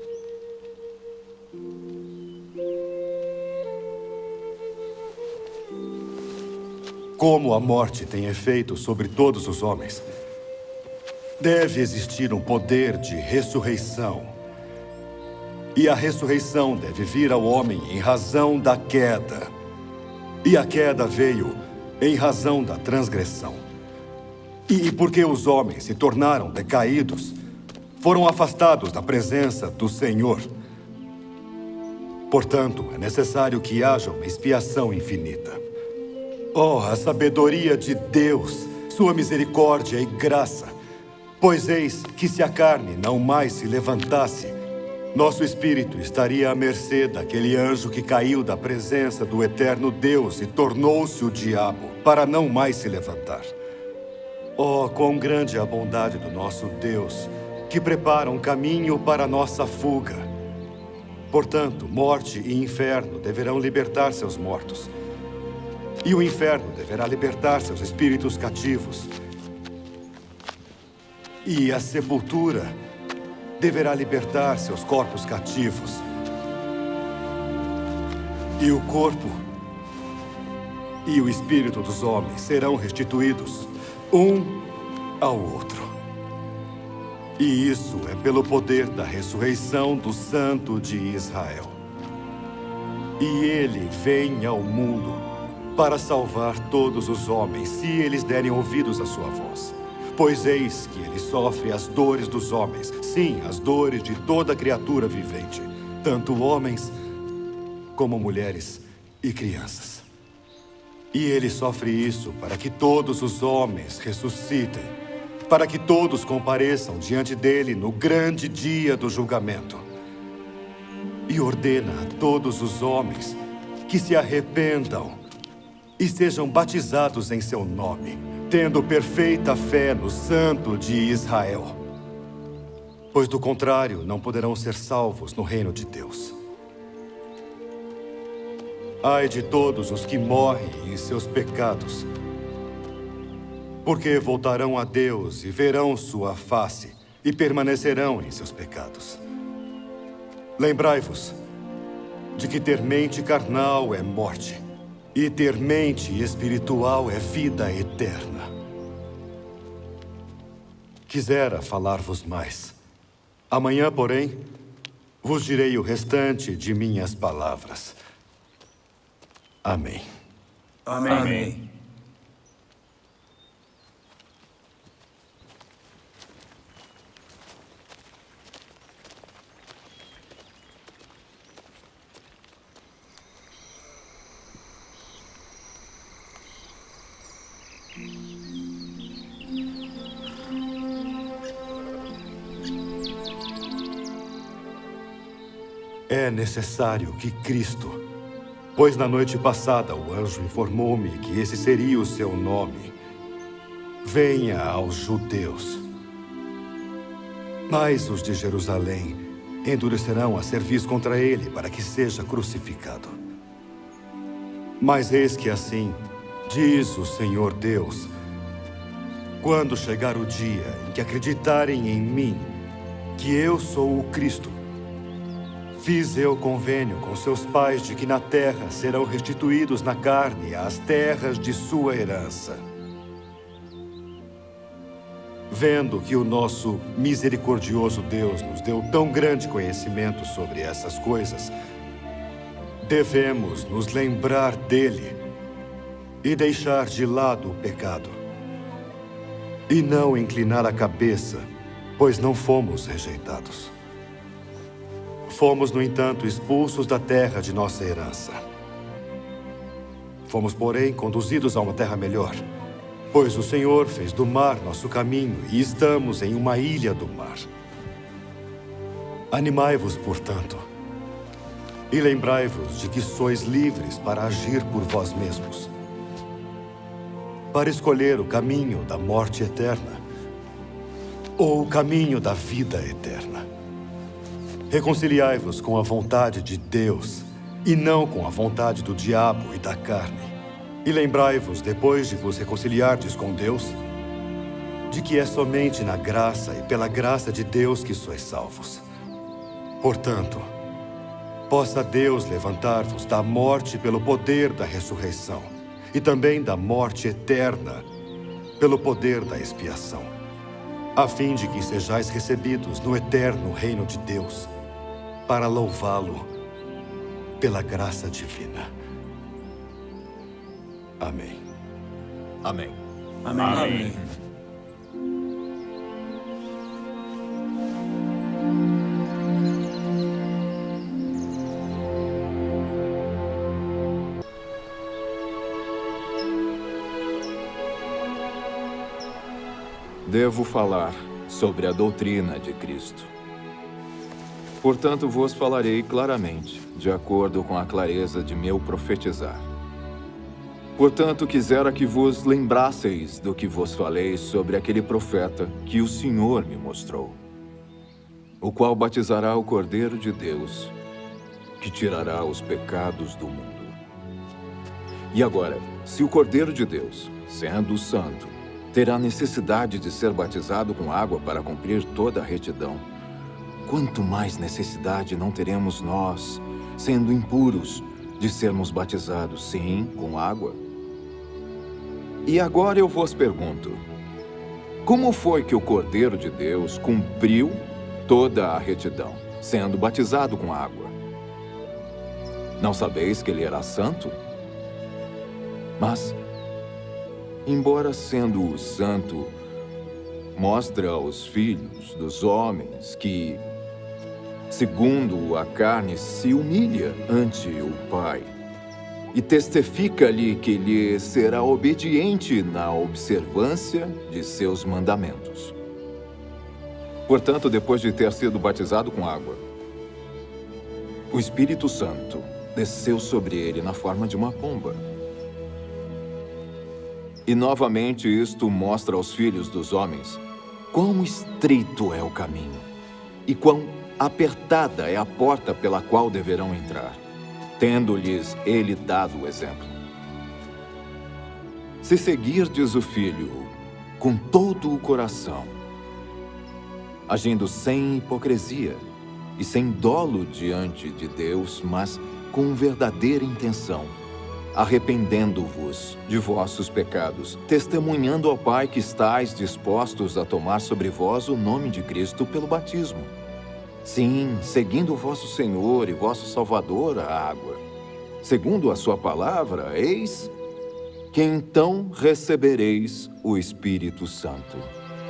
Como a morte tem efeito sobre todos os homens, deve existir um poder de ressurreição. E a ressurreição deve vir ao homem em razão da queda. E a queda veio em razão da transgressão. E porque os homens se tornaram decaídos, foram afastados da presença do Senhor. Portanto, é necessário que haja uma expiação infinita. Oh, a sabedoria de Deus, sua misericórdia e graça. Pois eis que se a carne não mais se levantasse, nosso espírito estaria à mercê daquele anjo que caiu da presença do eterno Deus e tornou-se o diabo, para não mais se levantar. Oh, quão grande é a bondade do nosso Deus, que prepara um caminho para a nossa fuga. Portanto, morte e inferno deverão libertar seus mortos. E o inferno deverá libertar seus espíritos cativos. E a sepultura deverá libertar seus corpos cativos. E o corpo e o espírito dos homens serão restituídos um ao outro. E isso é pelo poder da ressurreição do Santo de Israel. E ele vem ao mundo para salvar todos os homens, se eles derem ouvidos à sua voz. Pois eis que ele sofre as dores dos homens, sim, as dores de toda criatura vivente, tanto homens como mulheres e crianças. E ele sofre isso para que todos os homens ressuscitem, para que todos compareçam diante dele no grande dia do julgamento. E ordena a todos os homens que se arrependam e sejam batizados em seu nome, tendo perfeita fé no Santo de Israel. Pois do contrário, não poderão ser salvos no reino de Deus. Ai de todos os que morrem em seus pecados, porque voltarão a Deus e verão sua face e permanecerão em seus pecados. Lembrai-vos de que ter mente carnal é morte, e ter mente espiritual é vida eterna. Quisera falar-vos mais. Amanhã, porém, vos direi o restante de minhas palavras. Amém. Amém. Amém. É necessário que Cristo, pois na noite passada o anjo informou-me que esse seria o seu nome, venha aos judeus. Mas os de Jerusalém endurecerão a cerviz contra ele para que seja crucificado. Mas eis que assim diz o Senhor Deus: quando chegar o dia em que acreditarem em mim, que eu sou o Cristo, fiz eu convênio com seus pais de que na terra serão restituídos na carne as terras de sua herança. Vendo que o nosso misericordioso Deus nos deu tão grande conhecimento sobre essas coisas, devemos nos lembrar dele e deixar de lado o pecado, e não inclinar a cabeça, pois não fomos rejeitados. Fomos, no entanto, expulsos da terra de nossa herança. Fomos, porém, conduzidos a uma terra melhor, pois o Senhor fez do mar nosso caminho e estamos em uma ilha do mar. Animai-vos, portanto, e lembrai-vos de que sois livres para agir por vós mesmos, para escolher o caminho da morte eterna ou o caminho da vida eterna. Reconciliai-vos com a vontade de Deus e não com a vontade do diabo e da carne. E lembrai-vos, depois de vos reconciliardes com Deus, de que é somente na graça e pela graça de Deus que sois salvos. Portanto, possa Deus levantar-vos da morte pelo poder da ressurreição e também da morte eterna pelo poder da expiação, a fim de que sejais recebidos no eterno reino de Deus, para louvá-lo pela graça divina. Amém. Amém. Amém. Amém. Devo falar sobre a doutrina de Cristo. Portanto, vos falarei claramente, de acordo com a clareza de meu profetizar. Portanto, quisera que vos lembrasseis do que vos falei sobre aquele profeta que o Senhor me mostrou, o qual batizará o Cordeiro de Deus, que tirará os pecados do mundo. E agora, se o Cordeiro de Deus, sendo santo, terá necessidade de ser batizado com água para cumprir toda a retidão, quanto mais necessidade não teremos nós, sendo impuros, de sermos batizados, sim, com água? E agora eu vos pergunto, como foi que o Cordeiro de Deus cumpriu toda a retidão, sendo batizado com água? Não sabeis que ele era santo? Mas, embora sendo o santo, mostra aos filhos dos homens que, segundo a carne, se humilha ante o Pai e testifica-lhe que lhe será obediente na observância de seus mandamentos. Portanto, depois de ter sido batizado com água, o Espírito Santo desceu sobre ele na forma de uma pomba. E novamente isto mostra aos filhos dos homens quão estreito é o caminho e quão apertada é a porta pela qual deverão entrar, tendo-lhes ele dado o exemplo. Se seguirdes o Filho com todo o coração, agindo sem hipocrisia e sem dolo diante de Deus, mas com verdadeira intenção, arrependendo-vos de vossos pecados, testemunhando ao Pai que estáis dispostos a tomar sobre vós o nome de Cristo pelo batismo. Sim, seguindo o vosso Senhor e vosso Salvador, a água. Segundo a sua palavra, eis que então recebereis o Espírito Santo.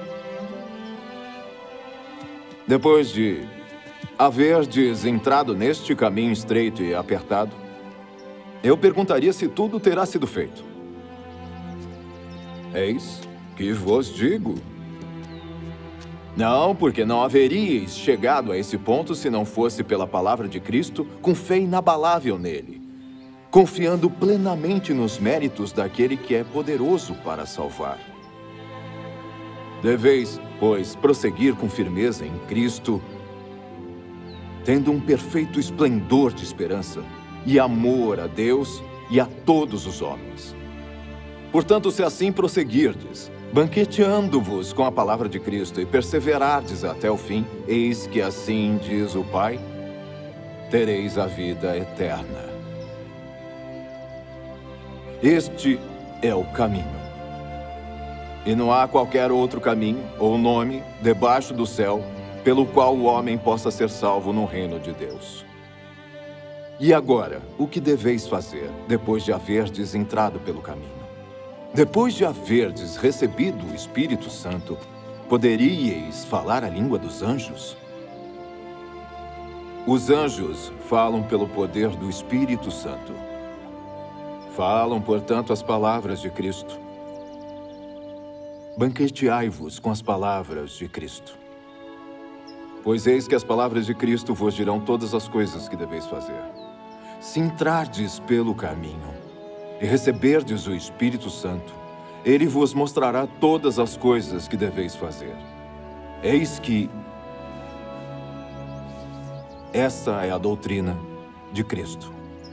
Depois de haverdes entrado neste caminho estreito e apertado, eu perguntaria se tudo terá sido feito. Eis que vos digo. Não, porque não haveríeis chegado a esse ponto se não fosse pela palavra de Cristo, com fé inabalável nele, confiando plenamente nos méritos daquele que é poderoso para salvar. Deveis, pois, prosseguir com firmeza em Cristo, tendo um perfeito esplendor de esperança e amor a Deus e a todos os homens. Portanto, se assim prosseguirdes, banqueteando-vos com a palavra de Cristo e perseverardes até o fim, eis que assim diz o Pai, tereis a vida eterna. Este é o caminho. E não há qualquer outro caminho ou nome debaixo do céu pelo qual o homem possa ser salvo no reino de Deus. E agora, o que deveis fazer depois de haverdes entrado pelo caminho? Depois de haverdes recebido o Espírito Santo, poderíeis falar a língua dos anjos? Os anjos falam pelo poder do Espírito Santo. Falam, portanto, as palavras de Cristo. Banqueteai-vos com as palavras de Cristo. Pois eis que as palavras de Cristo vos dirão todas as coisas que deveis fazer. Se entrardes pelo caminho e receberdes o Espírito Santo, ele vos mostrará todas as coisas que deveis fazer. Eis que essa é a doutrina de Cristo.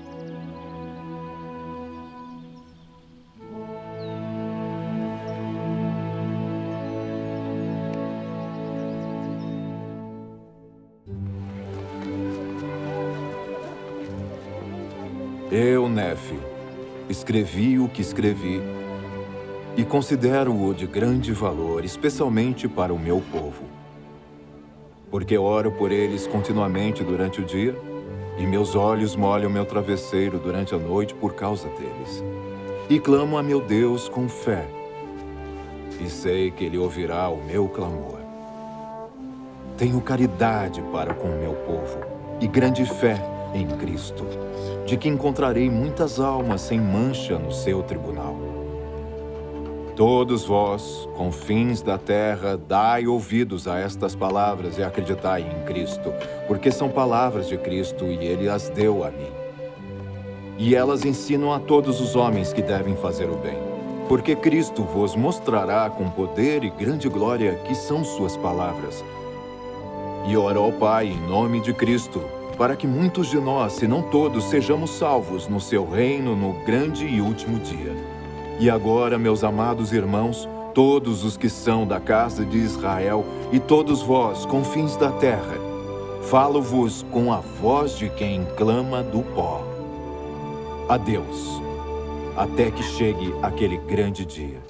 Eu, Nefe, escrevi o que escrevi e considero-o de grande valor, especialmente para o meu povo. Porque oro por eles continuamente durante o dia e meus olhos molham meu travesseiro durante a noite por causa deles. E clamo a meu Deus com fé e sei que Ele ouvirá o meu clamor. Tenho caridade para com o meu povo e grande fé em Cristo, de que encontrarei muitas almas sem mancha no seu tribunal. Todos vós, confins da terra, dai ouvidos a estas palavras e acreditai em Cristo, porque são palavras de Cristo e Ele as deu a mim. E elas ensinam a todos os homens que devem fazer o bem, porque Cristo vos mostrará com poder e grande glória que são suas palavras. E oro ao Pai em nome de Cristo, para que muitos de nós, se não todos, sejamos salvos no seu reino no grande e último dia. E agora, meus amados irmãos, todos os que são da casa de Israel e todos vós, confins da terra, falo-vos com a voz de quem clama do pó. Adeus, até que chegue aquele grande dia.